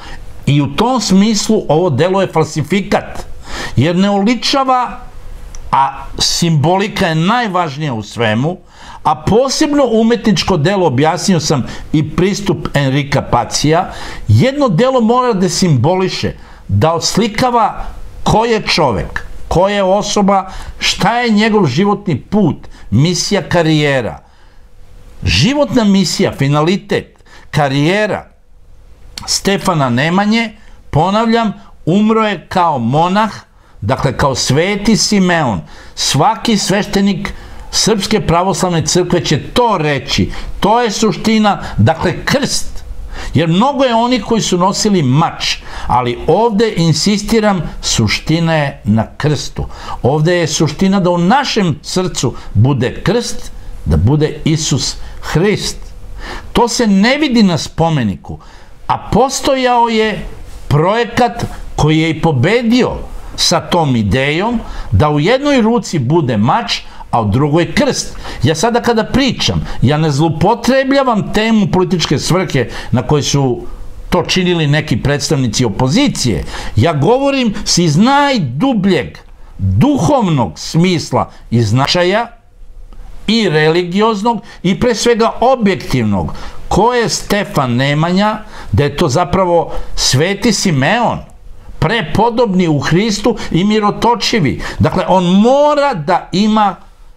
I u tom smislu ovo delo je falsifikat, jer ne oličava a simbolika je najvažnija u svemu, a posebno umetničko delo, objasnio sam i pristup Enrika Pacija, jedno delo mora da simboliše, da odslikava ko je čovek, ko je osoba, šta je njegov životni put, misija, karijera. Životna misija, finalitet, karijera Stefana Nemanje, ponavljam, umro je kao monah, dakle kao Sveti Simeon. Svaki sveštenik Srpske pravoslavne crkve će to reći. To je suština, dakle krst. Jer mnogo je onih koji su nosili mač, ali ovde insistiram, suština je na krstu. Ovde je suština da u našem srcu bude krst, da bude Isus Hrist. To se ne vidi na spomeniku, a postojao je projekat koji je i pobedio sa tom idejom da u jednoj ruci bude mač, a u drugoj krst. Ja sada kada pričam, ja ne zloupotrebljavam temu političke svrhe na koje su to činili neki predstavnici opozicije. Ja govorim iz najdubljeg duhovnog smisla i značaja i religioznog i pre svega objektivnog. Ko je Stefan Nemanja? Da je to zapravo Sveti Simeon, prepodobni u Hristu i mirotočivi. Dakle, on mora da ima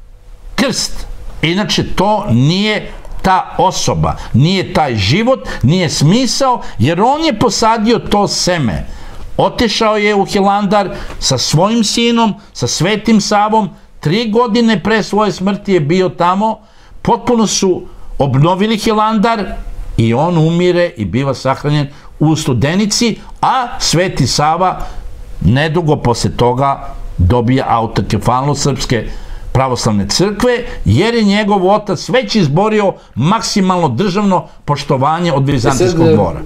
krst. Inače, to nije ta osoba, nije taj život, nije smisao, jer on je posadio to seme. Otišao je u Hilandar sa svojim sinom, sa Svetim Savom, tri godine pre svoje smrti je bio tamo, potpuno su obnovili Hilandar i on umire i biva sahranjen u Studenici, a Sveti Sava nedugo posle toga dobija autokefalnost Srpske pravoslavne crkve, jer je njegov otac već izborio maksimalno državno poštovanje od Vizantijskog dvora.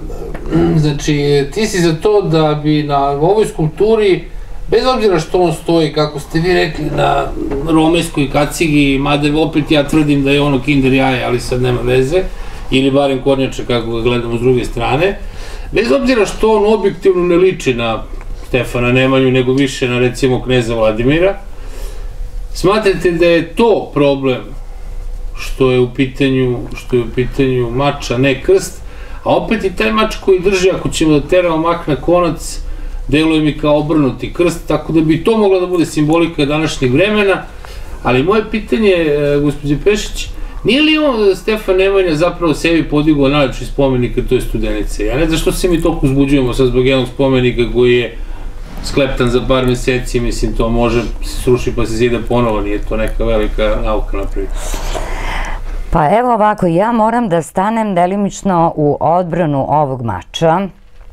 Znači, ti si za to da bi na ovoj skulpturi, bez obzira što on stoji, kako ste vi rekli, na romejskoj kacigi, mada opet ja tvrdim da je ono kinder jaje, ali sad nema veze, ili barem kornjača kako ga gledamo s druge strane, bez obzira što on objektivno ne liči na Stefana Nemanju, nego više na, recimo, kneza Vladimira, smatrate da je to problem što je u pitanju, što je u pitanju mač, a ne krst, a opet i taj mač koji drži, ako ćemo da teramo mak na konac, deluje mi kao obrnuti krst, tako da bi to mogla da bude simbolika današnjeg vremena, ali moje pitanje, gospođe Pešić, nije li on, Stefan Nemanja, zapravo sebi podigao najlepši spomenik, to je Studenica? Ja ne znam što se mi toliko uzbuđujemo sad zbog jednog spomenika koji je skleptan za par meseci, mislim, to može se sruši pa se zida ponovo, nije to neka velika nauka napraviti. Pa evo ovako, ja moram da stanem delimično u odbranu ovog mača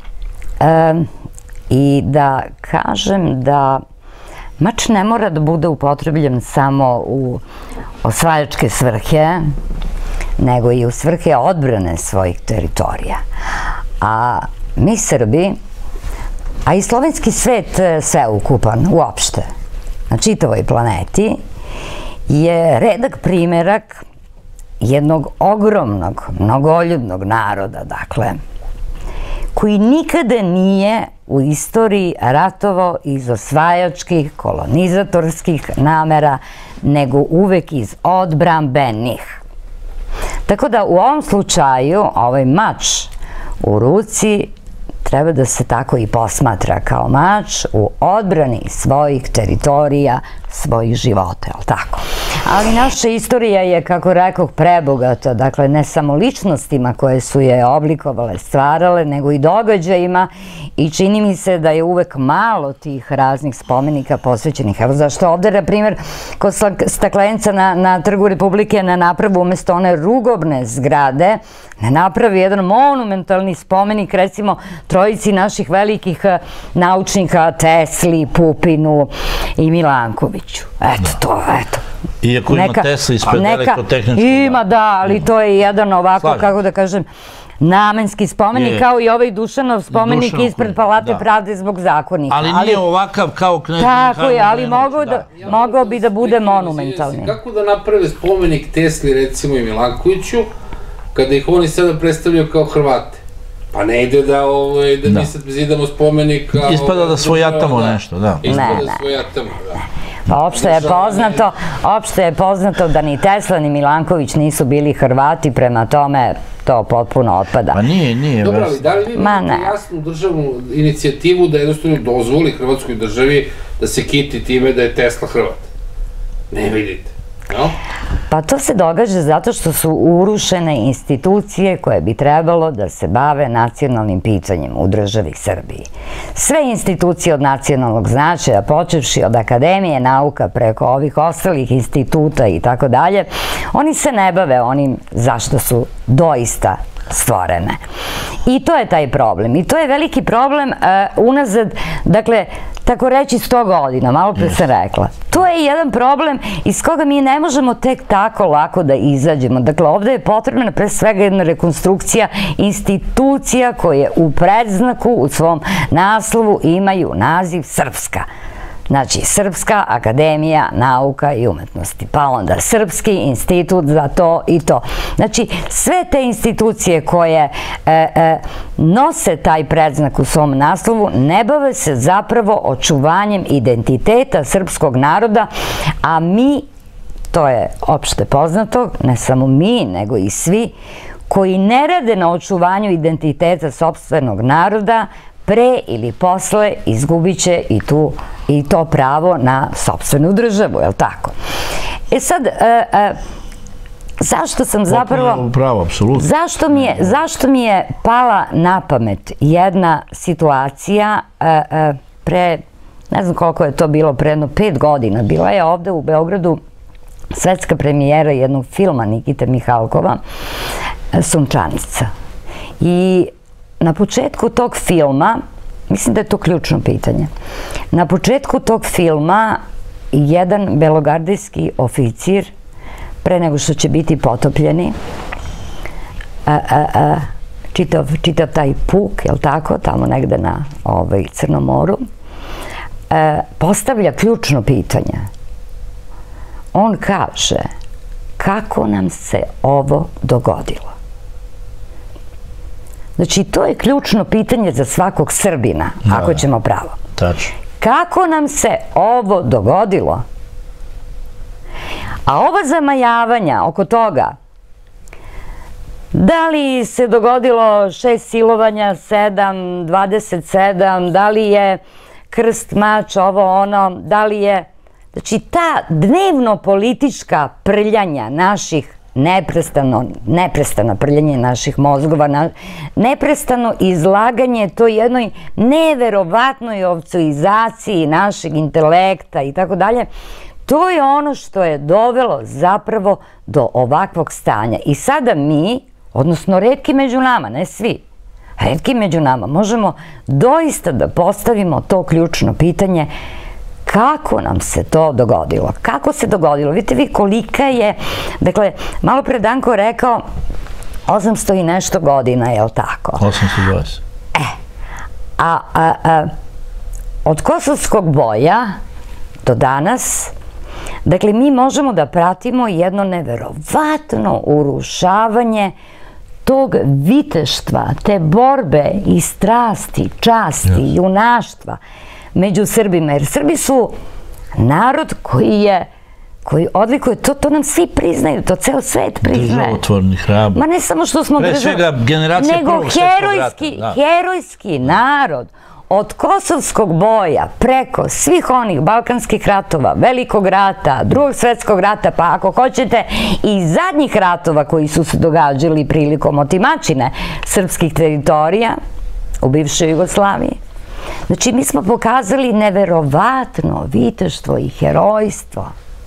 i da kažem da mač ne mora da bude upotrebljen samo u osvajačke svrhe, nego i u svrhe odbrane svojih teritorija. A mi Srbi, a i slovenski svet sveukupan uopšte, na čitavoj planeti, je redak primerak jednog ogromnog, mnogoljudnog naroda, dakle, koji nikada nije u istoriji ratovao iz osvajačkih, kolonizatorskih namera, nego uvek iz odbrambenih. Tako da u ovom slučaju ovaj mač u ruci treba da se tako i posmatra kao mač u odbrani svojih teritorija, svojih života, je li tako? Ali naša istorija je, kako rekoh, prebogata, dakle ne samo ličnostima koje su je oblikovale, stvarale, nego i događajima i čini mi se da je uvek malo tih raznih spomenika posvećenih. Evo zašto ovde, na primjer, kod staklenca na Trgu Republike ne napravi umesto one rugobne zgrade, ne napravi jedan monumentalni spomenik, recimo, trojici naših velikih naučnika, Tesli, Pupinu i Milankoviću. Eto to, eto. Iako ima Tesla ispred elektrotehničkog. Ima, da, ali to je jedan ovako, kako da kažem, namenski spomenik, kao i ovaj Dušanov spomenik ispred Palate pravde zbog zakonika. Ali nije ovakav kao knez Mihajlo. Tako je, ali mogao bi da bude monumentalni. Kako da naprave spomenik Tesli, recimo, i Milankoviću, kada ih oni sada predstavljaju kao Hrvate? Pa ne ide da mi sad zidamo spomenik kao... Ispada da svojatamo nešto, da. Ispada da svojatamo, da. Pa opšte je poznato, opšte je poznato da ni Tesla ni Milanković nisu bili Hrvati, prema tome to potpuno otpada. Pa nije, nije. Dobro, ali da li vi imate jasnu državnu inicijativu da jednostavno dozvoli Hrvatskoj državi da se kiti time da je Tesla Hrvat? Ne vidite, no? Pa to se događa zato što su urušene institucije koje bi trebalo da se bave nacionalnim pitanjem u državi Srbiji. Sve institucije od nacionalnog značaja, počevši od Akademije nauka preko ovih ostalih instituta i tako dalje, oni se ne bave onim zašto su doista stvorene. I to je taj problem. I to je veliki problem unazad, dakle, tako reći sto godina, malo pre sam rekla. To je jedan problem iz koga mi ne možemo tek tako lako da izađemo. Dakle, ovde je potrebna pre svega jedna rekonstrukcija institucija koje u predznaku, u svom naslovu imaju naziv Srpska. Znači, Srpska akademija nauka i umetnosti, pa onda Srpski institut za to i to. Znači, sve te institucije koje nose taj predznak u svom naslovu ne bave se zapravo očuvanjem identiteta srpskog naroda, a mi, to je opšte poznato, ne samo mi, nego i svi, koji ne rade na očuvanju identiteta sopstvenog naroda, pre ili posle izgubit će i to pravo na sopstvenu državu, je li tako? E sad, zašto sam zapravo... Pravo, apsolutno. Zašto mi je pala na pamet jedna situacija pre, ne znam koliko je to bilo, pre jedno pet godina, bila je ovde u Beogradu svetska premijera jednog filma Nikite Mihalkova, Sunčanica. I na početku tog filma, mislim da je to ključno pitanje, na početku tog filma jedan belogardijski oficir, pre nego što će biti potopljeni, čitav taj puk, je li tako, tamo negde na Crnom moru, postavlja ključno pitanje. On kaže, kako nam se ovo dogodilo? Znači, to je ključno pitanje za svakog Srbina, ako ćemo pravo. Tačno. Kako nam se ovo dogodilo? A ova zamajavanja oko toga, da li se dogodilo šest silovanja, sedam, dvadeset sedam, da li je krst, mač, ovo, ono, da li je... Znači, ta dnevno politička prljanja naših neprestano, neprestano prljanje naših mozgova, neprestano izlaganje toj jednoj neverovatnoj ovcoizaciji našeg intelekta i tako dalje, to je ono što je dovelo zapravo do ovakvog stanja. I sada mi, odnosno retki među nama, ne svi, retki među nama, možemo doista da postavimo to ključno pitanje kako nam se to dogodilo? Kako se dogodilo? Vidite vi kolika je, dakle, malo pre Danko rekao osamsto i nešto godina, je li tako? osamsto dvadeset. E, a od Kosovskog boja do danas, dakle, mi možemo da pratimo jedno neverovatno urušavanje tog viteštva, te borbe i strasti, časti, junaštva među Srbima, jer Srbi su narod koji je, koji odlikuje, to nam svi priznaju, to ceo svet priznaje. Državotvorni, hrabro. Ma ne samo što smo državotvorni, pre svega generacija prvog svetskog rata. Nego herojski narod, od Kosovskog boja, preko svih onih balkanskih ratova, Velikog rata, Drugog svetskog rata, pa ako hoćete i zadnjih ratova koji su se događali prilikom otimačine srpskih teritorija u bivšoj Jugoslaviji. Znači, mi smo pokazali neverovatno viteštvo i herojstvo.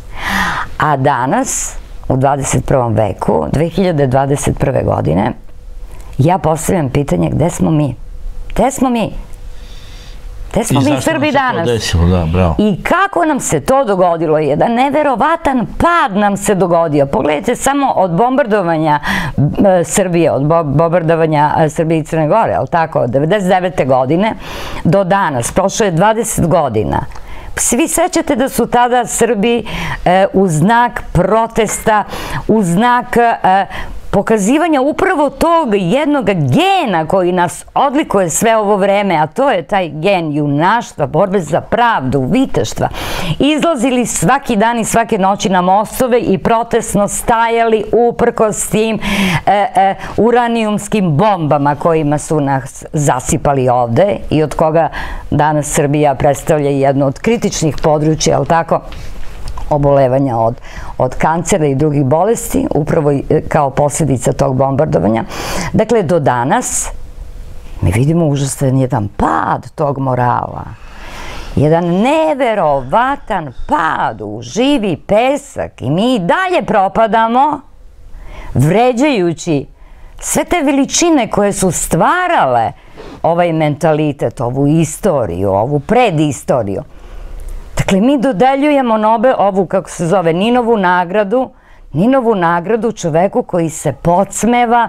A danas, u dvadeset prvom veku, dve hiljade dvadeset prve. godine, ja postavljam pitanje gde smo mi? Gde smo mi? Gde smo mi Srbi danas? I kako nam se to dogodilo? Jedan neverovatan pad nam se dogodio. Pogledajte samo od bombardovanja Srbije, od bombardovanja Srbije i Crne Gore, ali tako, od devedeset devete. godine do danas, prošlo je dvadeset godina. Svi sećate da su tada Srbi u znak protesta, u znak pokazivanja upravo tog jednog gena koji nas odlikuje sve ovo vreme, a to je taj gen junaštva, borbe za pravdu, viteštva. Izlazili svaki dan i svake noći na mostove i protestno stajali uprkos tim e, e, uranijumskim bombama kojima su nas zasipali ovde i od koga danas Srbija predstavlja jedno od kritičnih područja, ali tako, obolevanja od, od kancera i drugih bolesti, upravo kao posljedica tog bombardovanja. Dakle, do danas mi vidimo užasan jedan pad tog morala. Jedan neverovatan pad u živi pesak i mi dalje propadamo vređajući sve te veličine koje su stvarale ovaj mentalitet, ovu istoriju, ovu predistoriju. Dakle, mi dodeljujemo Nobel, ovu, kako se zove, Ninovu nagradu, Ninovu nagradu čoveku koji se podsmeva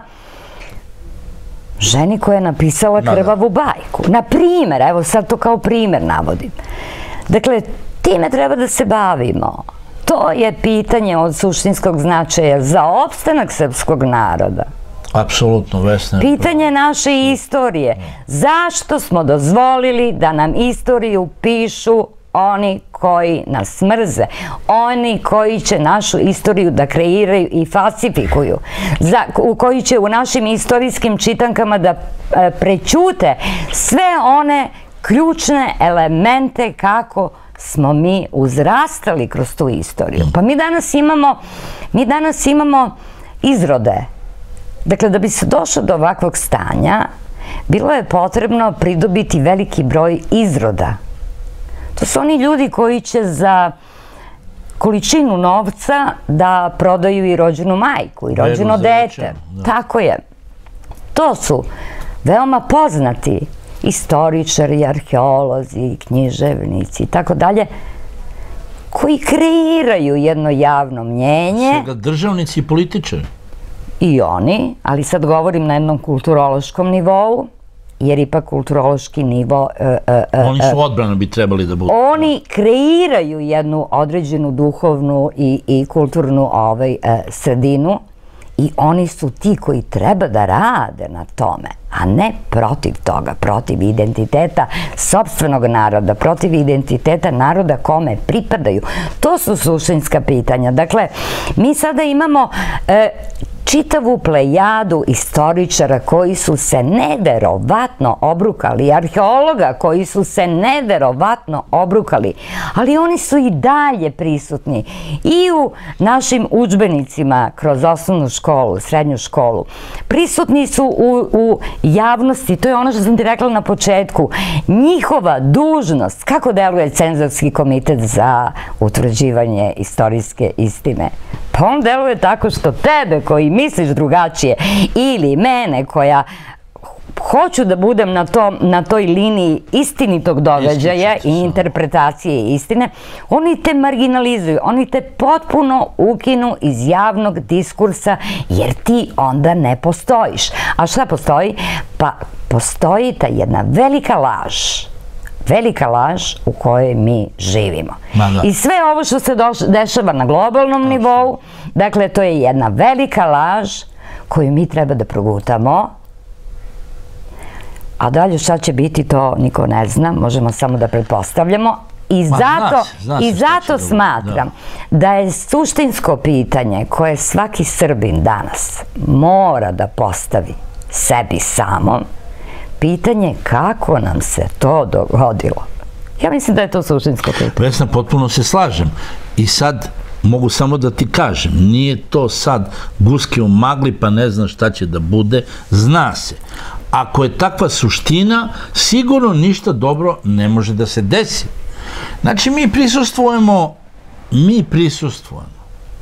ženi koja je napisala krvavu bajku. Na primer, evo sad to kao primer navodim. Dakle, time treba da se bavimo. To je pitanje od suštinskog značaja za opstanak srpskog naroda. Apsolutno, Vesna. Pitanje naše istorije. Zašto smo dozvolili da nam istoriju pišu oni koji nas mrze, oni koji će našu istoriju da kreiraju i falsifikuju, koji će u našim istorijskim čitankama da prećute sve one ključne elemente kako smo mi uzrastali kroz tu istoriju. Pa mi danas imamo, mi danas imamo izrode. Dakle, da bi se došlo do ovakvog stanja, bilo je potrebno pridobiti veliki broj izroda. To su oni ljudi koji će za količinu novca da prodaju i rođenu majku, i rođeno dete. Tako je. To su veoma poznati istoričari, arheolozi, književnici i tako dalje, koji kreiraju jedno javno mnjenje. Svega državnici i političari. I oni, ali sad govorim na jednom kulturološkom nivou, jer ipak kulturološki nivo... Oni su odbrana bi trebali da budu. Oni kreiraju jednu određenu duhovnu i kulturnu sredinu i oni su ti koji treba da rade na tome, a ne protiv toga, protiv identiteta sopstvenog naroda, protiv identiteta naroda kome pripadaju. To su suštinska pitanja. Dakle, mi sada imamo čitavu plejadu istoričara koji su se neverovatno obrukali, arheologa koji su se neverovatno obrukali, ali oni su i dalje prisutni i u našim udžbenicima kroz osnovnu školu, srednju školu. Prisutni su u javnosti, to je ono što sam ti rekla na početku, njihova dužnost, kako deluje Cenzorski komitet za utvrđivanje istorijske istine? Pa on deluje tako što tebe koji misliš drugačije ili mene koja hoću da budem na toj liniji istinitog događaja i interpretacije istine, oni te marginalizuju, oni te potpuno ukinu iz javnog diskursa jer ti onda ne postojiš. A šta postoji? Pa postoji ta jedna velika laž. Velika laž u kojoj mi živimo. I sve ovo što se dešava na globalnom nivou, dakle, to je jedna velika laž koju mi treba da progutamo, a dalje šta će biti, to niko ne zna, možemo samo da pretpostavljamo. I zato smatram da je suštinsko pitanje koje svaki Srbin danas mora da postavi sebi samom, pitanje kako nam se to dogodilo. Ja mislim da je to suštinsko pitanje. Vesna, potpuno se slažem. I sad mogu samo da ti kažem, nije to sad guske u magli pa ne znam šta će da bude, zna se. Ako je takva suština, sigurno ništa dobro ne može da se desi. Znači, mi prisustvujemo, mi prisustvujemo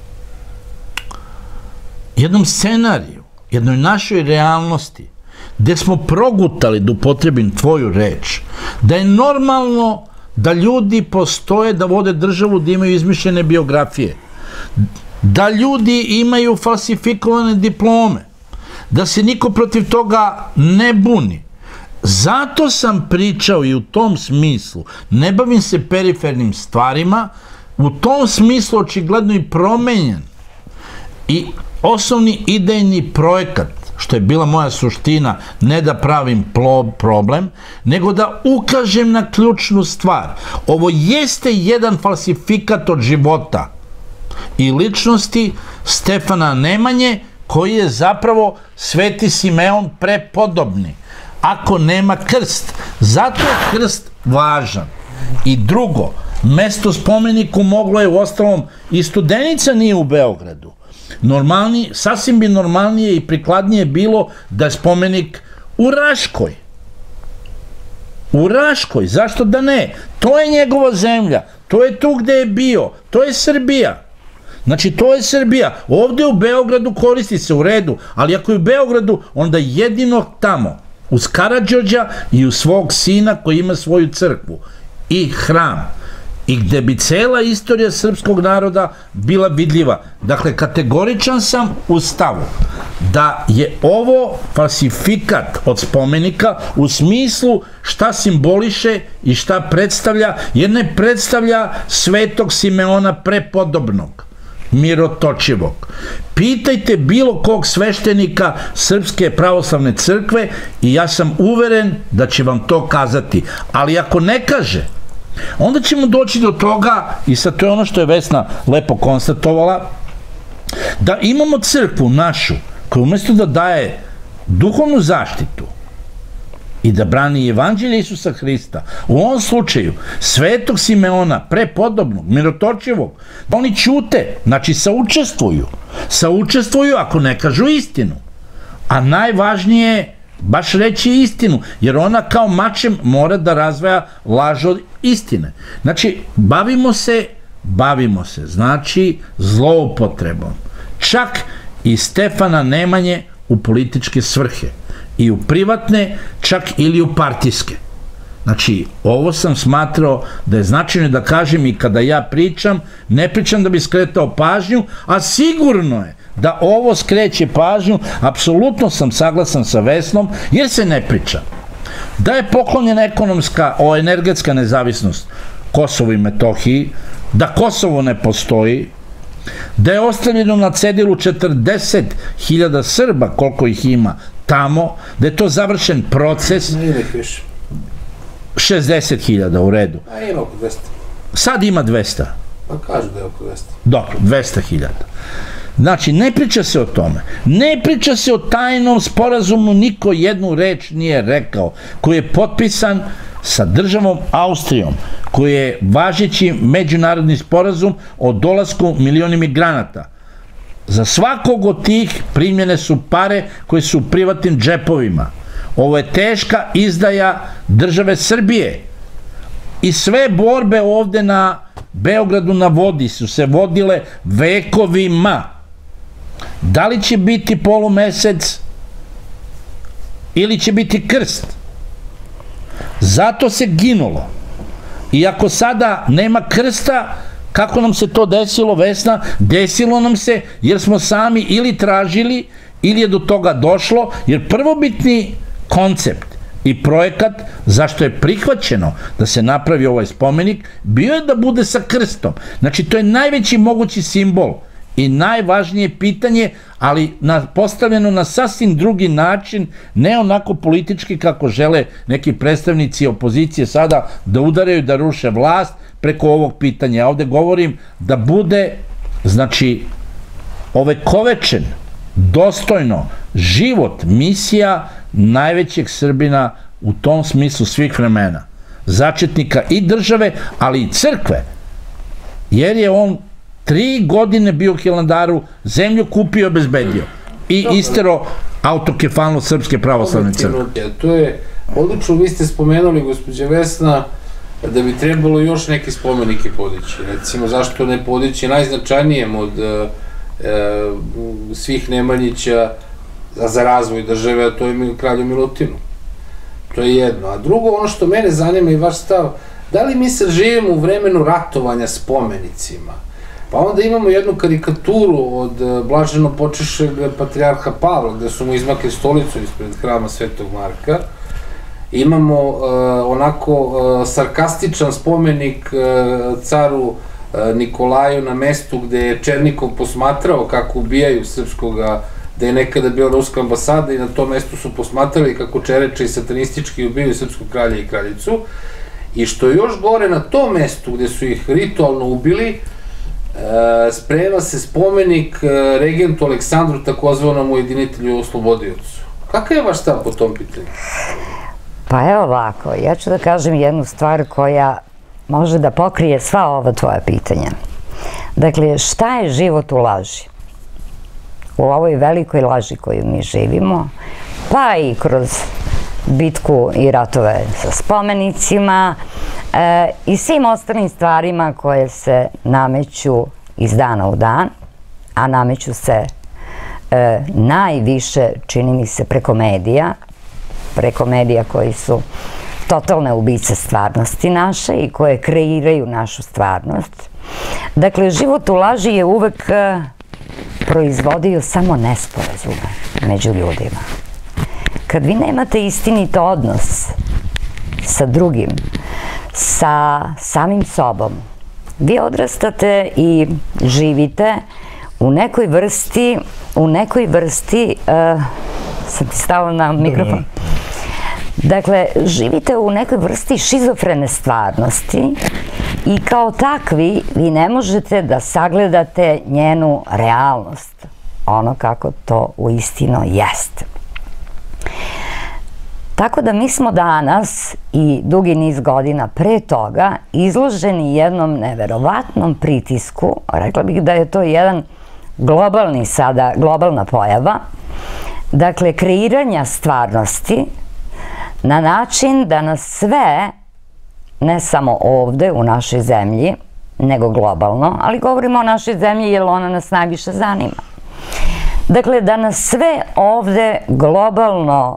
jednom scenariju, jednoj našoj realnosti, gde smo progutali, da upotrebim tvoju reč, da je normalno da ljudi postoje, da vode državu, da imaju izmišljene biografije, da ljudi imaju falsifikovane diplome, da se niko protiv toga ne buni. Zato sam pričao i u tom smislu, ne bavim se perifernim stvarima, u tom smislu očigledno i promenjen. I osnovni idejni projekat, što je bila moja suština, ne da pravim problem, nego da ukažem na ključnu stvar. Ovo jeste jedan falsifikat od života i ličnosti Stefana Nemanje, koji je zapravo Sveti Simeon prepodobni, ako nema krst. Zato je krst važan. I drugo, mesto spomeniku moglo je, u ostalom, i Studenica nije u Beogradu. Normalnije, sasvim bi normalnije i prikladnije bilo da je spomenik u Raškoj. U Raškoj, zašto da ne? To je njegova zemlja, to je tu gde je bio, to je Srbija. Znači, to je Srbija. Ovde u Beogradu koristi se u redu, ali ako je u Beogradu, onda jedino tamo, uz Karađorđa i uz svog sina koji ima svoju crkvu i hram, i gde bi cela istorija srpskog naroda bila vidljiva. Dakle, kategoričan sam u stavu da je ovo falsifikat od spomenika u smislu šta simboliše i šta predstavlja, jer ne predstavlja Svetog Simeona prepodobnog, mirotočivog. Pitajte bilo kog sveštenika Srpske pravoslavne crkve i ja sam uveren da će vam to kazati. Ali ako ne kaže, onda ćemo doći do toga, i sad to je ono što je Vesna lepo konstatovala, da imamo crkvu našu, koja umesto da daje duhovnu zaštitu i da brani evanđelje Isusa Hrista, u ovom slučaju Svetog Simeona, prepodobnog, mirotočivog, oni ćute, znači saučestvuju. Saučestvuju ako ne kažu istinu. A najvažnije je baš reći istinu, jer ona kao mačem mora da razvaja laž od istine. Znači, bavimo se, bavimo se, znači zloupotrebom. Čak i Stefana Nemanje u političke svrhe. I u privatne, čak ili u partijske. Znači, ovo sam smatrao da je značajno da kažem i kada ja pričam, ne pričam da bi skretao pažnju, a sigurno je da ovo skreće pažnju, apsolutno sam saglasan sa Vesnom, jer se ne priča. Da je poklonjena ekonomska, o energetska nezavisnost Kosovo i Metohiji, da Kosovo ne postoji, da je ostavljeno na cedilu četrdeset hiljada Srba, koliko ih ima tamo, da je to završen proces. Ne ima ih više. šezdeset hiljada, u redu. A ima oko dvesta. Sad ima dvesta. Pa kažu da je oko dvesta. Dobro, dvesta hiljada. Znači, ne priča se o tome. Ne priča se o tajnom sporazumu, niko jednu reč nije rekao, koji je potpisan sa državom Austrijom, koji je važeći međunarodni sporazum o dolasku miliona migranata. Za svakog od tih primljene su pare koje su u privatnim džepovima. Ovo je teška izdaja države Srbije. I sve borbe ovde na Beogradu na vodi su se vodile vekovima. Da li će biti polumesec ili će biti krst? Zato se ginulo. I ako sada nema krsta, kako nam se to desilo, Vesna? Desilo nam se jer smo sami ili tražili ili je do toga došlo, jer prvobitni koncept i projekat zašto je prihvaćeno da se napravi ovaj spomenik bio je da bude sa krstom. Znači, to je najveći mogući simbol i najvažnije pitanje, ali postavljeno na sasvim drugi način, ne onako politički kako žele neki predstavnici opozicije sada da udaraju, da ruše vlast preko ovog pitanja. Ja ovde govorim da bude, znači, ovekovečen, dostojno, život, misija najvećeg Srbina u tom smislu svih vremena. Začetnika i države, ali i crkve. Jer je on tri godine bio u Hilandaru, zemlju kupio i obezbedio. I istero autokefalnost Srpske pravoslavne crkve. To je odlično, vi ste spomenuli, gospođa Vesna, da bi trebalo još neke spomenike podići. Recimo, zašto ne podići najznačajnijem od svih Nemanjića za razvoj države, a to je kralju Milutinu. To je jedno. A drugo, ono što mene zanima i vaš stav, da li mi sad živimo u vremenu ratovanja spomenicima? Pa onda imamo jednu karikaturu od blaženo počešeg patrijarha Pavla, gde su mu izmakli stolicu ispred hrama Svetog Marka. Imamo onako sarkastičan spomenik caru Nikolaju na mestu gde je Černikov posmatrao kako ubijaju srpskoga, da je nekada bio ruska ambasada i na tom mestu su posmatrali kako čereče i satanistički ubijaju srpskog kralja i kraljicu. I što je još gore, na tom mestu gde su ih ritualno ubili, sprema se spomenik regentu Aleksandru, takozvanom ujedinitelju i oslobodiocu. Kakav je vaš stav po tom pitanju? Pa evo ovako, ja ću da kažem jednu stvar koja može da pokrije sva ova tvoja pitanja. Dakle, šta je život u laži? U ovoj velikoj laži koju mi živimo, pa i kroz bitku i ratove sa spomenicima i svim ostalim stvarima koje se nameću iz dana u dan, a nameću se najviše, čini mi se, preko medija, preko medija koji su totalne ubice stvarnosti naše i koje kreiraju našu stvarnost. Dakle, život u laži je uvek proizvodio samo nesporazume među ljudima. Kad vi nemate istinit odnos sa drugim, sa samim sobom, vi odrastate i živite u nekoj vrsti, u nekoj vrsti, sam ti stala na mikrofon, dakle, živite u nekoj vrsti šizofrene stvarnosti i kao takvi vi ne možete da sagledate njenu realnost, ono kako to uistinu jeste. Tako da mi smo danas i dugi niz godina pre toga izloženi jednom neverovatnom pritisku, rekla bih da je to jedan globalni sada, globalna pojava, dakle, kreiranja stvarnosti na način da nas sve, ne samo ovde u našoj zemlji, nego globalno, ali govorimo o našoj zemlji jer ona nas najviše zanima. Dakle, da nas sve ovde globalno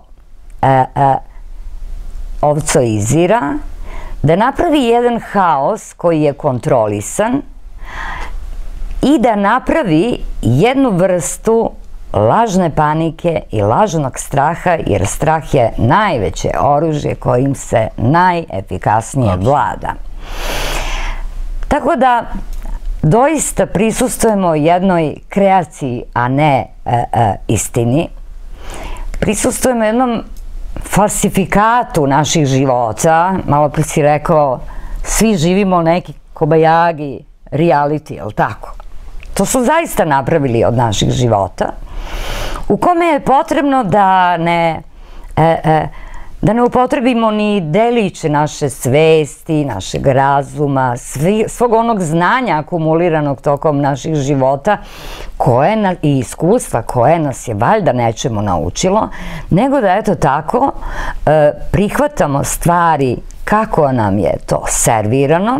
ovcoizira, da napravi jedan haos koji je kontrolisan i da napravi jednu vrstu lažne panike i lažnog straha, jer strah je najveće oružje kojim se najefikasnije vlada. Tako da doista prisustujemo jednoj kreaciji, a ne istini. Prisustujemo jednom falsifikatu naših života. Malo pre si rekao, svi živimo neki kobajagi reality, je li tako? To su zaista napravili od naših života, u kome je potrebno da ne, e, e, da ne upotrebimo ni deliće naše svesti, našeg razuma, svi, svog onog znanja akumuliranog tokom naših života koje na, i iskustva koje nas je valjda nečemu naučilo, nego da eto tako e, prihvatamo stvari kako nam je to servirano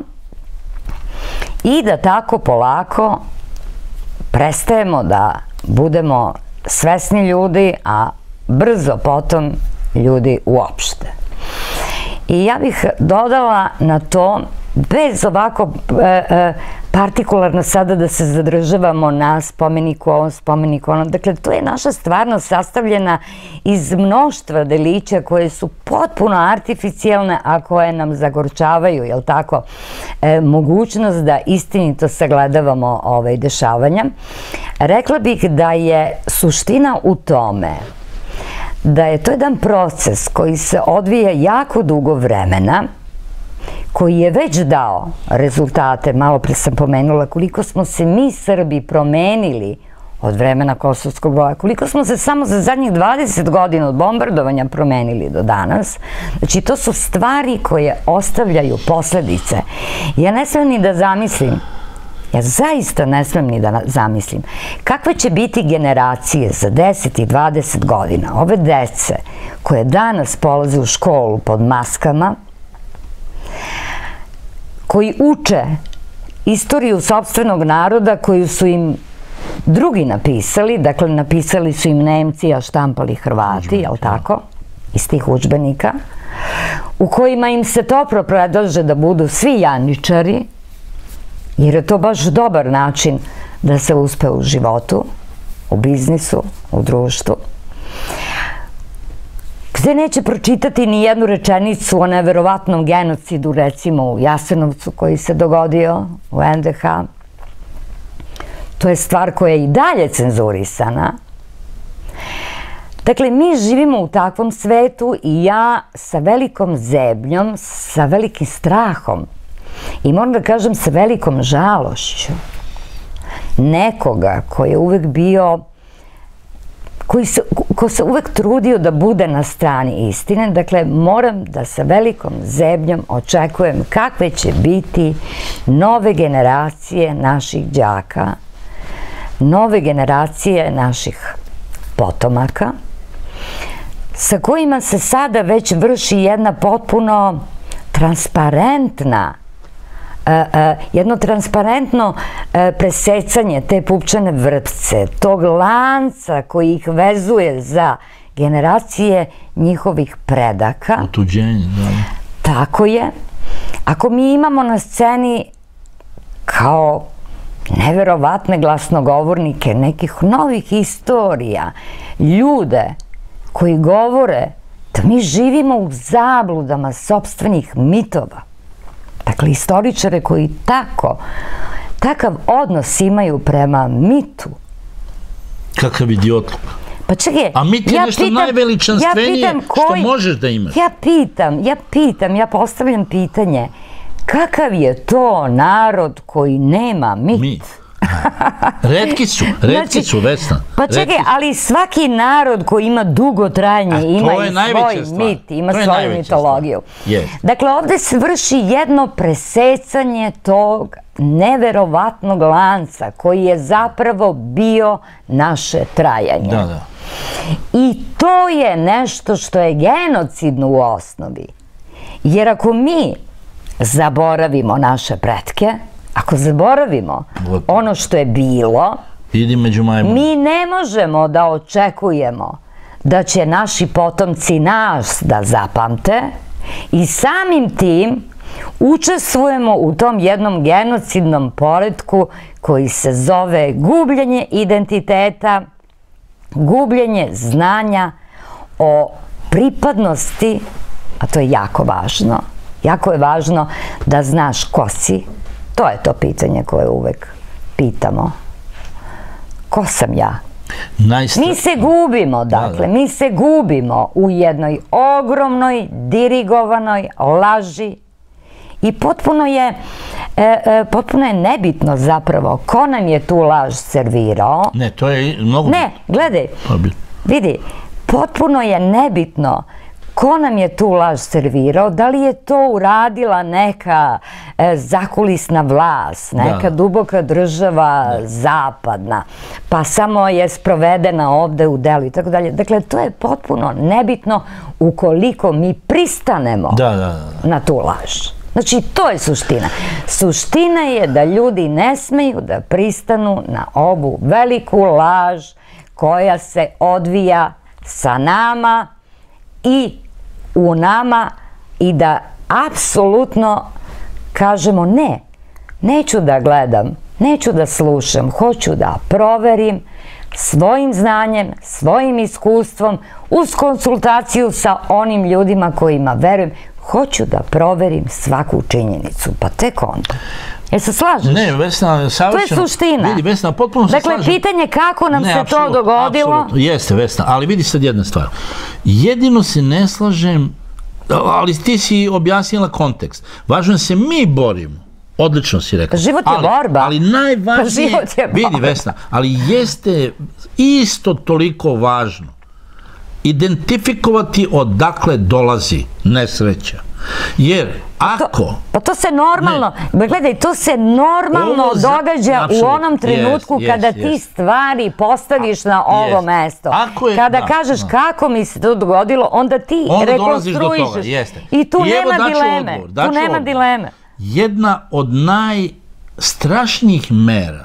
i da tako polako prestajemo da budemo svesni ljudi, a brzo potom ljudi uopšte. I ja bih dodala na to, bez ovako partikularno sada da se zadržavamo na spomeniku ovom, spomeniku onom, dakle to je naša stvarnost sastavljena iz mnoštva delića koje su potpuno artificijalne, a koje nam zagorčavaju, jel tako, mogućnost da istinito sagledavamo ove dešavanja. Rekla bih da je suština u tome da je to jedan proces koji se odvija jako dugo vremena, koji je već dao rezultate. Malo pre sam pomenula koliko smo se mi Srbi promenili od vremena Kosovskog boja, koliko smo se samo za zadnjih dvadeset godina od bombardovanja promenili do danas. Znači, to su stvari koje ostavljaju posledice. Ja ne smem ni da zamislim, ja zaista ne smem ni da zamislim kakve će biti generacije za deset i dvadeset godina, ove dece koje danas polaze u školu pod maskama, koji uče istoriju sopstvenog naroda koju su im drugi napisali, dakle napisali su im Nemci, a štampali Hrvati, jel tako, iz tih udžbenika, u kojima im se toplo predlaže da budu svi janičari, jer je to baš dobar način da se uspe u životu, u biznisu, u društvu. gde neće pročitati ni jednu rečenicu o neverovatnom genocidu, recimo u Jasenovcu koji se dogodio u en de ha. To je stvar koja je i dalje cenzurisana. Dakle, mi živimo u takvom svetu i ja sa velikom zebnjom, sa velikim strahom i moram da kažem sa velikom žalošću nekoga koji je uvek bio, koji se, ko se uvek trudio da bude na strani istine, dakle, moram da sa velikom zebnjom očekujem kakve će biti nove generacije naših đaka, nove generacije naših potomaka, sa kojima se sada već vrši jedna potpuno transparentna, jedno transparentno presecanje te pupčane vrpce, tog lanca koji ih vezuje za generacije njihovih predaka. Otuđenje, da. Tako je. Ako mi imamo na sceni kao neverovatne glasnogovornike nekih novih istorija, ljude koji govore da mi živimo u zabludama sopstvenih mitova. Dakle, istoričare koji tako, takav odnos imaju prema mitu. Kakav idiotluk. Pa čekaj, a mit je nešto najveličanstvenije što možeš da imaš. Ja pitam, ja pitam, ja postavljam pitanje, kakav je to narod koji nema mit? Mit. Retki su, retki su, Vesna. Pa čekaj, ali svaki narod koji ima dugo trajanje ima i svoj mit, ima svoju mitologiju. Dakle, ovde se vrši jedno presecanje tog neverovatnog lanca koji je zapravo bio naše trajanje. Da, da. I to je nešto što je genocidno u osnovi. Jer ako mi zaboravimo naše pretke, ako zaboravimo ono što je bilo, mi ne možemo da očekujemo da će naši potomci nas da zapamte i samim tim učestvujemo u tom jednom genocidnom poretku koji se zove gubljenje identiteta, gubljenje znanja o pripadnosti, a to je jako važno. Jako je važno da znaš ko si. To je to pitanje koje uvek pitamo. Ko sam ja? Mi se gubimo, dakle, mi se gubimo u jednoj ogromnoj, dirigovanoj laži i potpuno je, potpuno je nebitno zapravo ko nam je tu laž servirao. Ne, to je mnogo... Ne, gledaj, vidi, potpuno je nebitno ko nam je tu laž servirao, da li je to uradila neka zakulisna vlast, neka duboka država zapadna, pa samo je sprovedena ovde u delu i tako dalje. Dakle, to je potpuno nebitno ukoliko mi pristanemo na tu laž. Znači, to je suština. Suština je da ljudi ne smeju da pristanu na ovu veliku laž koja se odvija sa nama i u nama i da apsolutno kažemo ne, neću da gledam, neću da slušam, hoću da proverim svojim znanjem, svojim iskustvom, uz konsultaciju sa onim ljudima kojima verujem, hoću da proverim svaku činjenicu, pa tek onda. Jel se slažeš? Ne, Vesna, savršeno. To je suština. Vidi, Vesna, potpuno se slažem. Dakle, pitanje kako nam se to dogodilo... Jeste, Vesna, ali vidi sad jedna stvar. Jedino se ne slažem, ali ti si objasnila kontekst. Važno je se mi borimo. Odlično si rekla. Život je borba. Ali najvažnije... Vidi, Vesna, ali jeste isto toliko važno identifikovati odakle dolazi nesreća. Jer ako... Pa to se normalno, gledaj, to se normalno događa u onom trenutku kada ti stvari postaviš na ovo mesto. Kada kažeš kako mi se to dogodilo, onda ti rekonstruišeš. I tu nema dileme. Tu nema dileme. Jedna od najstrašnijih mera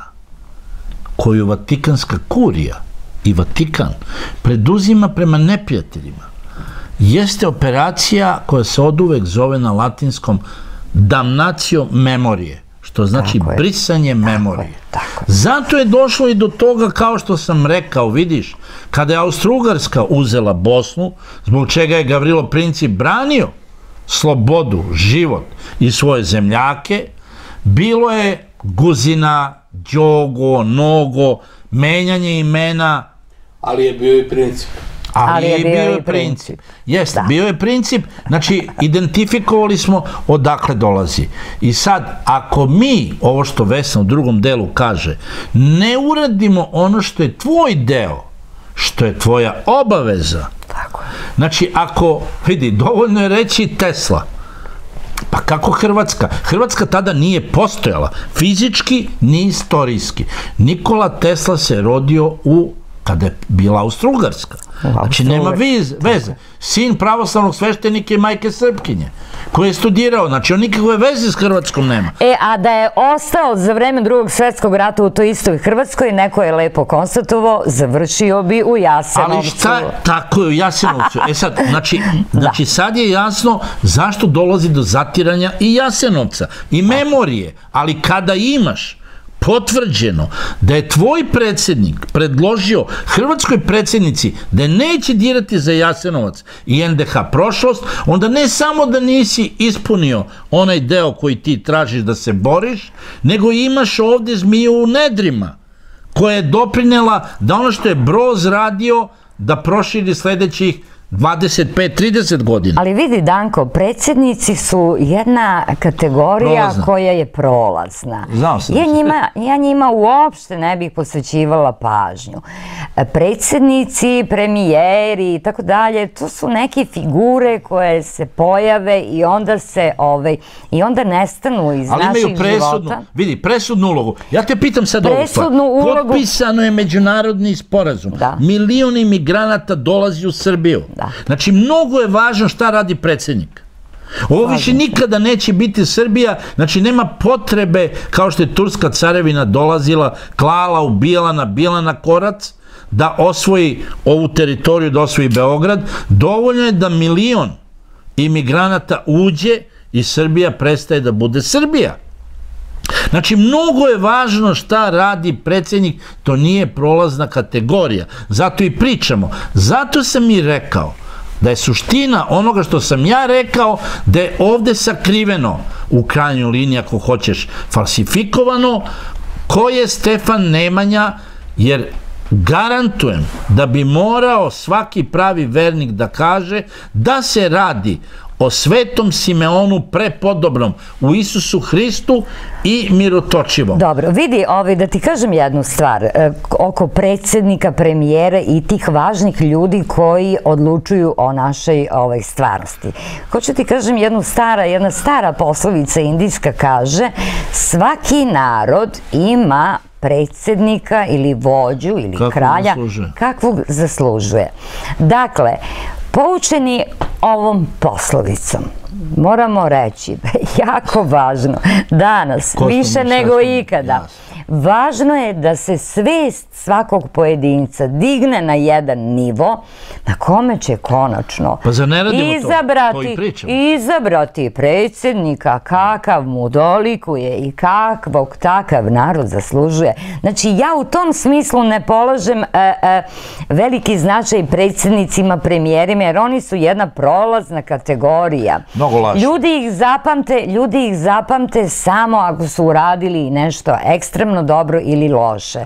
koju Vatikanska kurija i Vatikan preduzima prema neprijateljima jeste operacija koja se oduvek zove na latinskom damnatio memorije, što znači brisanje memorije. Zato je došlo i do toga, kao što sam rekao, vidiš, kada je Austro-Ugarska uzela Bosnu, zbog čega je Gavrilo Princip branio slobodu, život i svoje zemljake, bilo je Guzina, Đogo, Nogo, menjanje imena. Ali je bio i Princip. Ali je bio i Princip. Jeste, bio je Princip, znači identifikovali smo odakle dolazi. I sad, ako mi, ovo što Vesna u drugom delu kaže, ne uradimo ono što je tvoj deo, što je tvoja obaveza, znači ako, vidi, dovoljno je reći Tesla, pa kako Hrvatska? Hrvatska tada nije postojala, fizički ni istorijski. Nikola Tesla se rodio u, kada je bila Austro-Ugarska. Znači nema veze. Sin pravoslavnog sveštenika i majke Srpkinje, koji je studirao, znači on nikakve veze s Hrvatskom nema. E, a da je ostao za vreme drugog svjetskog rata u toj istoj Hrvatskoj, neko je lepo konstatovao, završio bi u Jasenovcu. Ali šta, tako je u Jasenovcu. E sad, znači sad je jasno zašto dolazi do zatiranja i Jasenovca, i memorije, ali kada imaš potvrđeno da je tvoj predsjednik predložio hrvatskoj predsjednici da neće dirati za Jasenovac i en de ha prošlost, onda ne samo da nisi ispunio onaj deo koji ti tražiš da se boriš, nego imaš ovdje zmiju u nedrima koja je doprinela da ono što je Broz radio da proširi sljedećih dvadeset pet trideset godina. Ali vidi, Danko, predsjednici su jedna kategorija koja je prolazna. Znao sam. Ja njima uopšte ne bih posvećivala pažnju. Predsjednici, premijeri i tako dalje, to su neke figure koje se pojave i onda se, i onda nestanu iz naših života. Vidi, presudnu ulogu. Ja te pitam sad ovu stvar. Potpisano je međunarodni sporazum. Milion imigranata dolazi u Srbiju. Znači, mnogo je važno šta radi predsjednik. Ovo više nikada neće biti Srbija, znači nema potrebe, kao što je turska carevina dolazila, klala, ubijala, nabijala na korac, da osvoji ovu teritoriju, da osvoji Beograd. Dovoljno je da milion imigranata uđe i Srbija prestaje da bude Srbija. Znači, mnogo je važno šta radi predsjednik, to nije prolazna kategorija. Zato i pričamo. Zato sam i rekao da je suština onoga što sam ja rekao, da je ovdje sakriveno, u krajnjoj liniji, ako hoćeš, falsifikovano, ko je Stefan Nemanja, jer garantujem da bi morao svaki pravi vernik da kaže da se radi o Svetom Simeonu prepodobnom, u Isusu Hristu i mirotočivom. Dobro, vidi, da ti kažem jednu stvar oko predsjednika, premijere i tih važnih ljudi koji odlučuju o našoj stvarnosti. Hoću ti kažem jednu stara, jedna stara poslovica indijska kaže: svaki narod ima predsjednika ili vođu ili kralja kakvog zaslužuje. Dakle, poučeni ovom poslovicom, moramo reći da je jako važno danas, više nego ikada, važno je da se svest svakog pojedinca digne na jedan nivo na kome će konačno izabrati predsjednika kakav mu dolikuje i kakvog takav narod zaslužuje. Znači, ja u tom smislu ne polažem veliki značaj predsjednicima, premijerima, jer oni su jedna prolazna kategorija. Ljudi ih zapamte, ljudi ih zapamte samo ako su uradili nešto ekstremno dobro ili loše.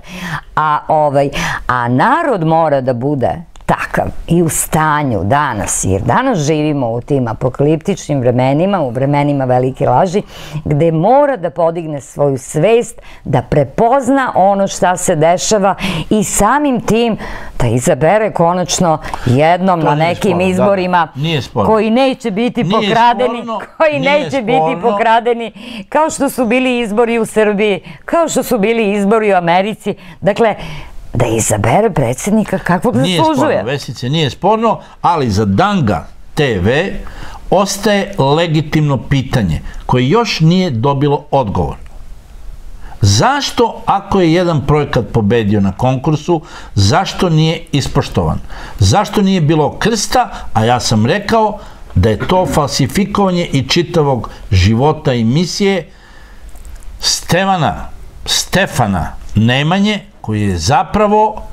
A narod mora da bude takav i u stanju danas, jer danas živimo u tim apokaliptičnim vremenima, u vremenima velike laži, gde mora da podigne svoju svest, da prepozna ono šta se dešava i samim tim da izabere konačno jednom na nekim izborima koji neće biti pokradeni, koji neće biti pokradeni, kao što su bili izbori u Srbiji, kao što su bili izbori u Americi. Dakle, da izabere predsjednika kakvog zaslužuje. Nije sporno, Vesice, nije sporno, ali za Danga te ve ostaje legitimno pitanje koje još nije dobilo odgovor. Zašto, ako je jedan projekat pobedio na konkursu, zašto nije ispoštovan? Zašto nije bilo krsta, a ja sam rekao da je to falsifikovanje i čitavog života i misije Stevana, Stefana Nemanje, koji je zapravo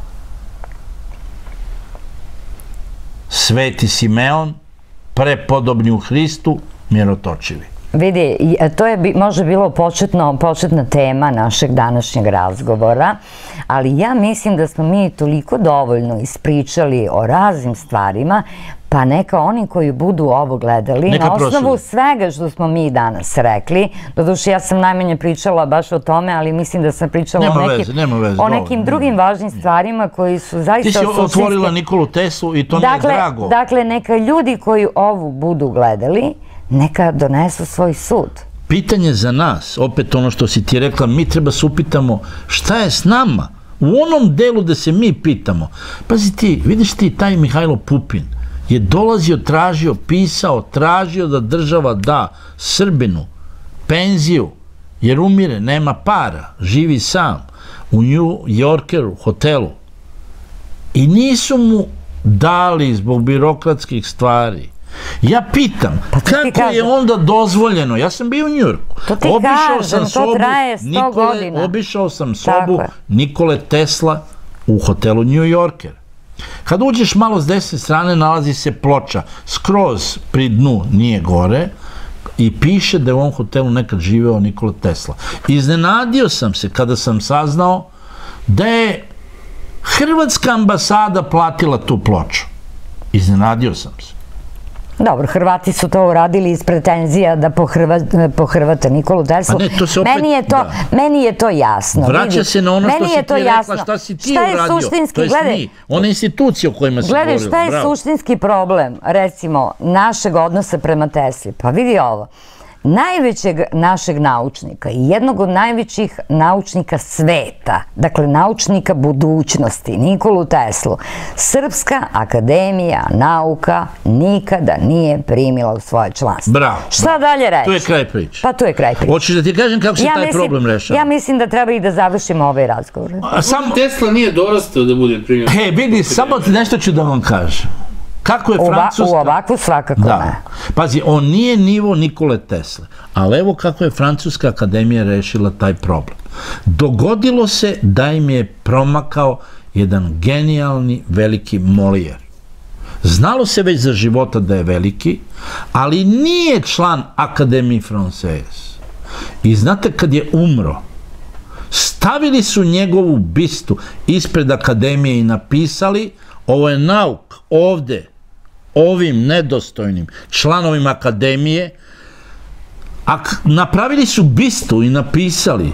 Sveti Simeon, prepodobni u Hristu, mirotočivi. Vidi, to je možda bilo početna tema našeg današnjeg razgovora, ali ja mislim da smo mi toliko dovoljno ispričali o raznim stvarima, pa neka oni koji budu ovo gledali, na osnovu svega što smo mi danas rekli, doduše ja sam najmanje pričala baš o tome, ali mislim da sam pričala o nekim drugim važnim stvarima koji su zaista suštinski. Ti si otvorila Nikolu Teslu i to mi je drago. Dakle, neka ljudi koji ovu budu gledali, neka donesu svoj sud. Pitanje za nas, opet ono što si ti rekla, mi treba se upitamo šta je s nama. U onom delu da se mi pitamo. Pazi ti, vidiš ti, taj Mihajlo Pupin je dolazio, tražio, pisao, tražio da država da Srbinu penziju, jer umire, nema para, živi sam u New Yorkeru, hotelu. I nisu mu dali zbog birokratskih stvari. Ja pitam, kako je onda dozvoljeno? Ja sam bio u Njujorku. To ti kažem, to traje sto godina. Obišao sam sobu Nikole Tesla u hotelu New Yorker. Kad uđeš malo s desne strane, nalazi se ploča. Skroz pri dnu, nije gore, i piše da je u ovom hotelu nekad živeo Nikola Tesla. Iznenadio sam se kada sam saznao da je Hrvatska ambasada platila tu ploču. Iznenadio sam se. Dobro, Hrvati su to uradili iz pretenzija da pohrvate Nikolu Teslu. Meni je to jasno. Vraća se na ono što si ti rekla, šta si ti uradio. To je mi, one institucije o kojima si govorio. Gledaj, šta je suštinski problem, recimo, našeg odnosa prema Tesli? Pa vidi ovo. Najvećeg našeg naučnika i jednog od najvećih naučnika sveta, dakle naučnika budućnosti, Nikolu Teslu, Srpska akademija nauka nikada nije primila u svoje članstvo. Bravo. Šta dalje reći? Tu je kraj priče. Pa tu je kraj priče. Hoćeš da ti kažem kako se taj problem rešava? Ja mislim da treba i da završimo ovaj razgovor. Samo Tesla nije dorastao da bude primjer. He, vidi, samo nešto ću da vam kažem. Kako je Francuska... U ovakvu svakako ne. Pazi, on nije nivo Nikole Tesle, ali evo kako je Francuska akademija rešila taj problem. Dogodilo se da im je promakao jedan genijalni veliki Molijer. Znalo se već za života da je veliki, ali nije član Académie Française. I znate, kad je umro, stavili su njegovu bistu ispred akademije i napisali: ovo je nauk ovde, ovim nedostojnim članovima akademije. Napravili su bistu i napisali: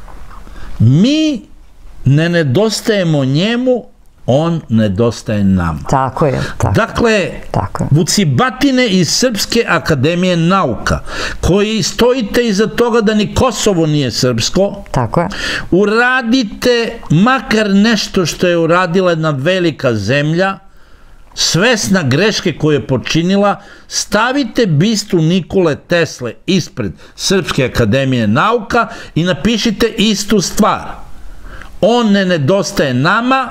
mi ne nedostajemo njemu, on nedostaje nama. Tako je. Dakle, vucibatine iz Srpske akademije nauka, koji stojite iza toga da ni Kosovo nije srpsko, uradite makar nešto što je uradila jedna velika zemlja, svesna greške koju je počinila, stavite bistu Nikole Tesle ispred Srpske akademije nauka i napišite istu stvar. On ne nedostaje nama,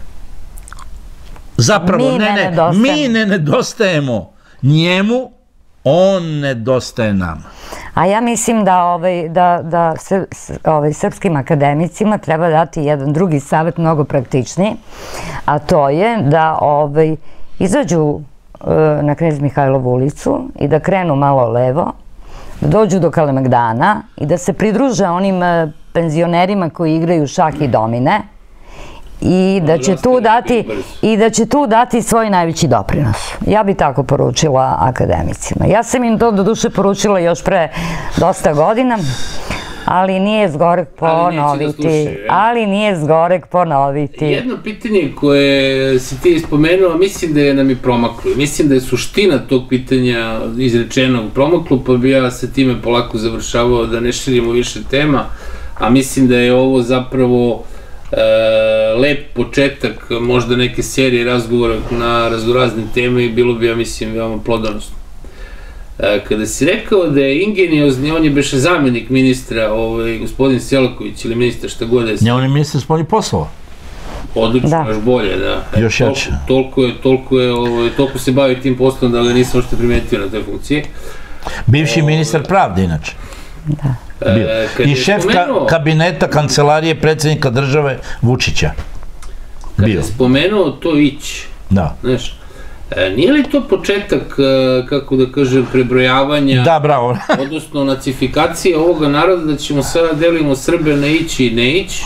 zapravo, ne, ne, mi ne nedostajemo njemu, on nedostaje nama. A ja mislim da srpskim akademicima treba dati jedan drugi savjet, mnogo praktičniji, a to je da izađu na Knez Mihajlovu ulicu i da krenu malo levo, da dođu do Kalemegdana i da se pridruže onim penzionerima koji igraju šah i domine, i da će tu dati svoj najveći doprinos. Ja bi tako poručila akademicima. Ja sam im to do duše poručila još pre dosta godina, ali nije zgorek ponoviti. Ali nije zgorek ponoviti. Jedno pitanje koje si ti ispomenuo, mislim da je nam i promaklo. Mislim da je suština tog pitanja izrečenog promaklo, pa bi ja sa time polako završavao da ne širimo više tema, a mislim da je ovo zapravo lep početak možda neke serije razgovora na raznorazne teme i bilo bi, ja mislim, veoma plodonosno. Kada si rekao da je ingeniozni, on je beše zamjenik ministra, gospodin Selaković ili ministar, šta god je. Ne, on je ministar spoljnih poslova. Odlično, još bolje, da. Još jače. Toliko se bavi tim poslom da ga nisam ošte primetio na toj funkciji. Bivši ministar pravde, inače. Da. I šef kabineta kancelarije predsjednika države Vučića. Kad je spomenuo to ići, znaš, nije li to početak, kako da kažem, prebrojavanja, da, bravo, odnosno nacifikacije ovoga naroda, da ćemo sada delimo Srbe na ići i ne ići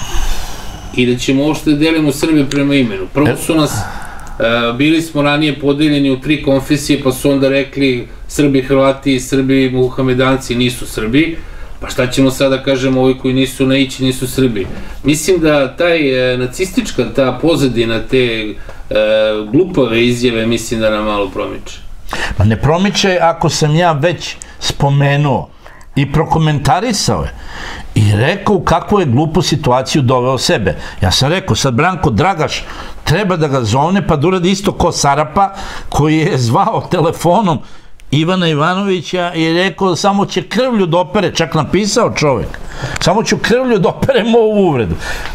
i da ćemo uopšte delimo Srbe prema imenu. Prvo su nas, bili smo ranije podeljeni u tri konfesije, pa su onda rekli Srbi, Hrvati i Srbi, Muhamedanci nisu Srbi, pa šta ćemo sada kažemo ovi koji nisu na ići, nisu Srbi. Mislim da taj nacistička, ta pozadina, te glupave izjave, mislim da nam malo promiče. Ma ne promiče ako sam ja već spomenuo i prokomentarisao je i rekao u kakvu je glupu situaciju doveo sebe. Ja sam rekao, sad Branko Dragaš treba da ga zovne pa da uradi isto ko Sarapa koji je zvao telefonom Ivana Ivanovića i rekao samo će krvlju da opere, čak napisao čovjek, samo ću krvlju da operem ovu uvredu.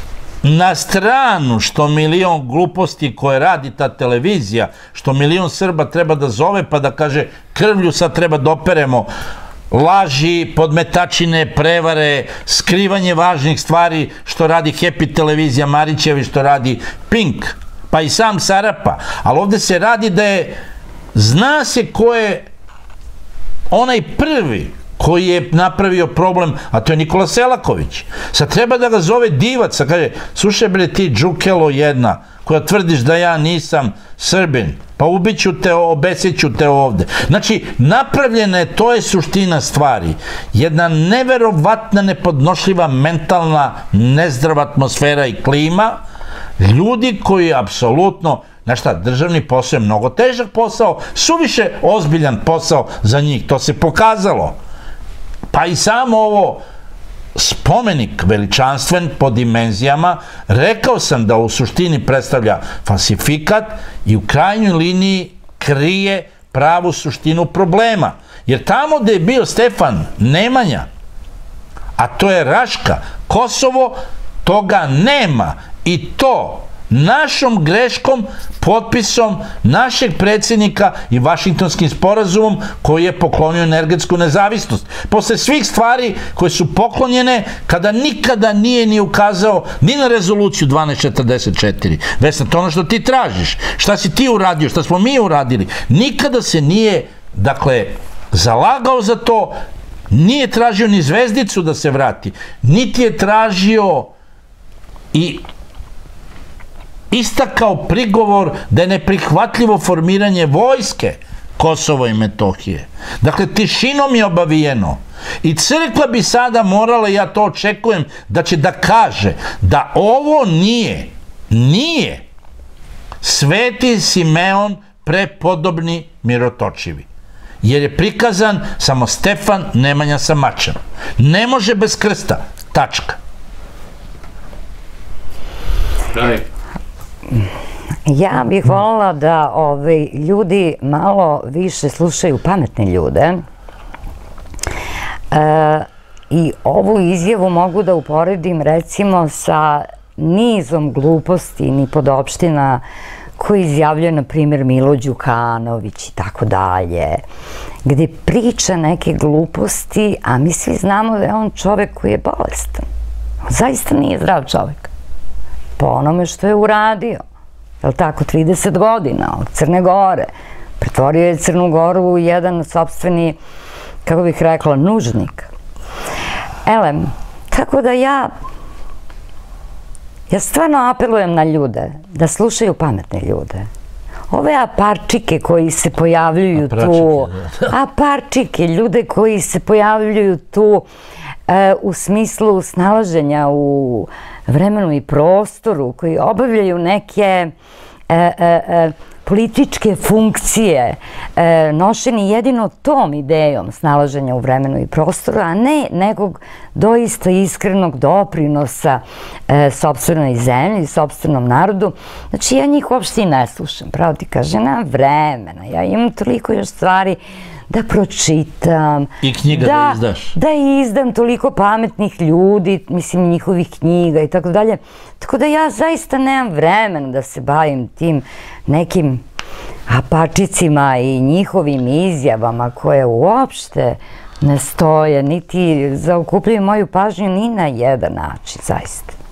Na stranu što milion gluposti koje radi ta televizija, što milion Srba treba da zove pa da kaže krvlju sad treba da operemo laži, podmetačine, prevare, skrivanje važnih stvari što radi Happy televizija Marićevi, što radi Pink, pa i sam Sarapa. Ali ovdje se radi da je, zna se ko je onaj prvi koji je napravio problem, a to je Nikola Selaković. Sad treba da ga zove divac, a kaže, slušaj bre ti džukelo jedna, koja tvrdiš da ja nisam Srbin, pa ubiću te, obeseću te ovde. Znači, napravljena je, to je suština stvari, jedna neverovatna, nepodnošljiva, mentalna, nezdrava atmosfera i klima, ljudi koji apsolutno, znaš šta, državni posao je mnogo težak posao, suviše ozbiljan posao za njih, to se pokazalo. Pa i samo ovo spomenik veličanstven po dimenzijama, rekao sam da u suštini predstavlja falsifikat i u krajnjoj liniji krije pravu suštinu problema. Jer tamo gde je bio Stefan Nemanja, a to je Raška, Kosovo, toga nema. I to našom greškom, potpisom našeg predsjednika i Vašingtonskim sporazumom koji je poklonio energetsku nezavisnost. Posle svih stvari koje su poklonjene, kada nikada nije ni ukazao ni na rezoluciju dvanaest četrdeset četiri. Vesna, to ono što ti tražiš, šta si ti uradio, šta smo mi uradili, nikada se nije, dakle, zalagao za to, nije tražio ni zvezdicu da se vrati, niti je tražio i istakao prigovor da je neprihvatljivo formiranje vojske Kosova i Metohije. Dakle, tišinom je obavijeno. I crkva bi sada morala, ja to očekujem, da će da kaže da ovo nije, nije Sveti Simeon prepodobni mirotočivi. Jer je prikazan samo Stefan Nemanja sa mačem. Ne može bez krsta. Tačka. Daj. Ja bih voljela da ljudi malo više slušaju pametne ljude i ovu izjavu mogu da uporedim recimo sa nizom gluposti i nipodopština koji izjavljaju, na primjer, Milo Đukanović i tako dalje, gde priča neke gluposti, a mi svi znamo da je on čovek koji je bolestan. On zaista nije zdrav čovek. Po onome što je uradio, je li tako, trideset godina od Crne Gore, pretvorio je Crnu Goru u jedan sopstveni, kako bih rekla, nužnik. Elem, tako da ja, ja stvarno apelujem na ljude da slušaju pametne ljude. Ove aparčike koji se pojavljuju tu, aparčike, ljude koji se pojavljuju tu u smislu snalaženja u vremenu i prostoru, koji obavljaju neke političke funkcije, nošeni jedino tom idejom snalaženja u vremenu i prostoru, a ne nekog doista iskrenog doprinosa sopstvenoj zemlji, sopstvenom narodu. Znači, ja njih uopšte i ne slušam, pravo ti kažem, nemam vremena, ja imam toliko još stvari da pročitam. I knjiga da izdaš. Da izdam toliko pametnih ljudi, mislim, njihovih knjiga i tako dalje. Tako da ja zaista nemam vremena da se bavim tim nekim apačicima i njihovim izjavama koje uopšte ne stoje, niti zaokupljaju moju pažnju ni na jedan način, zaista.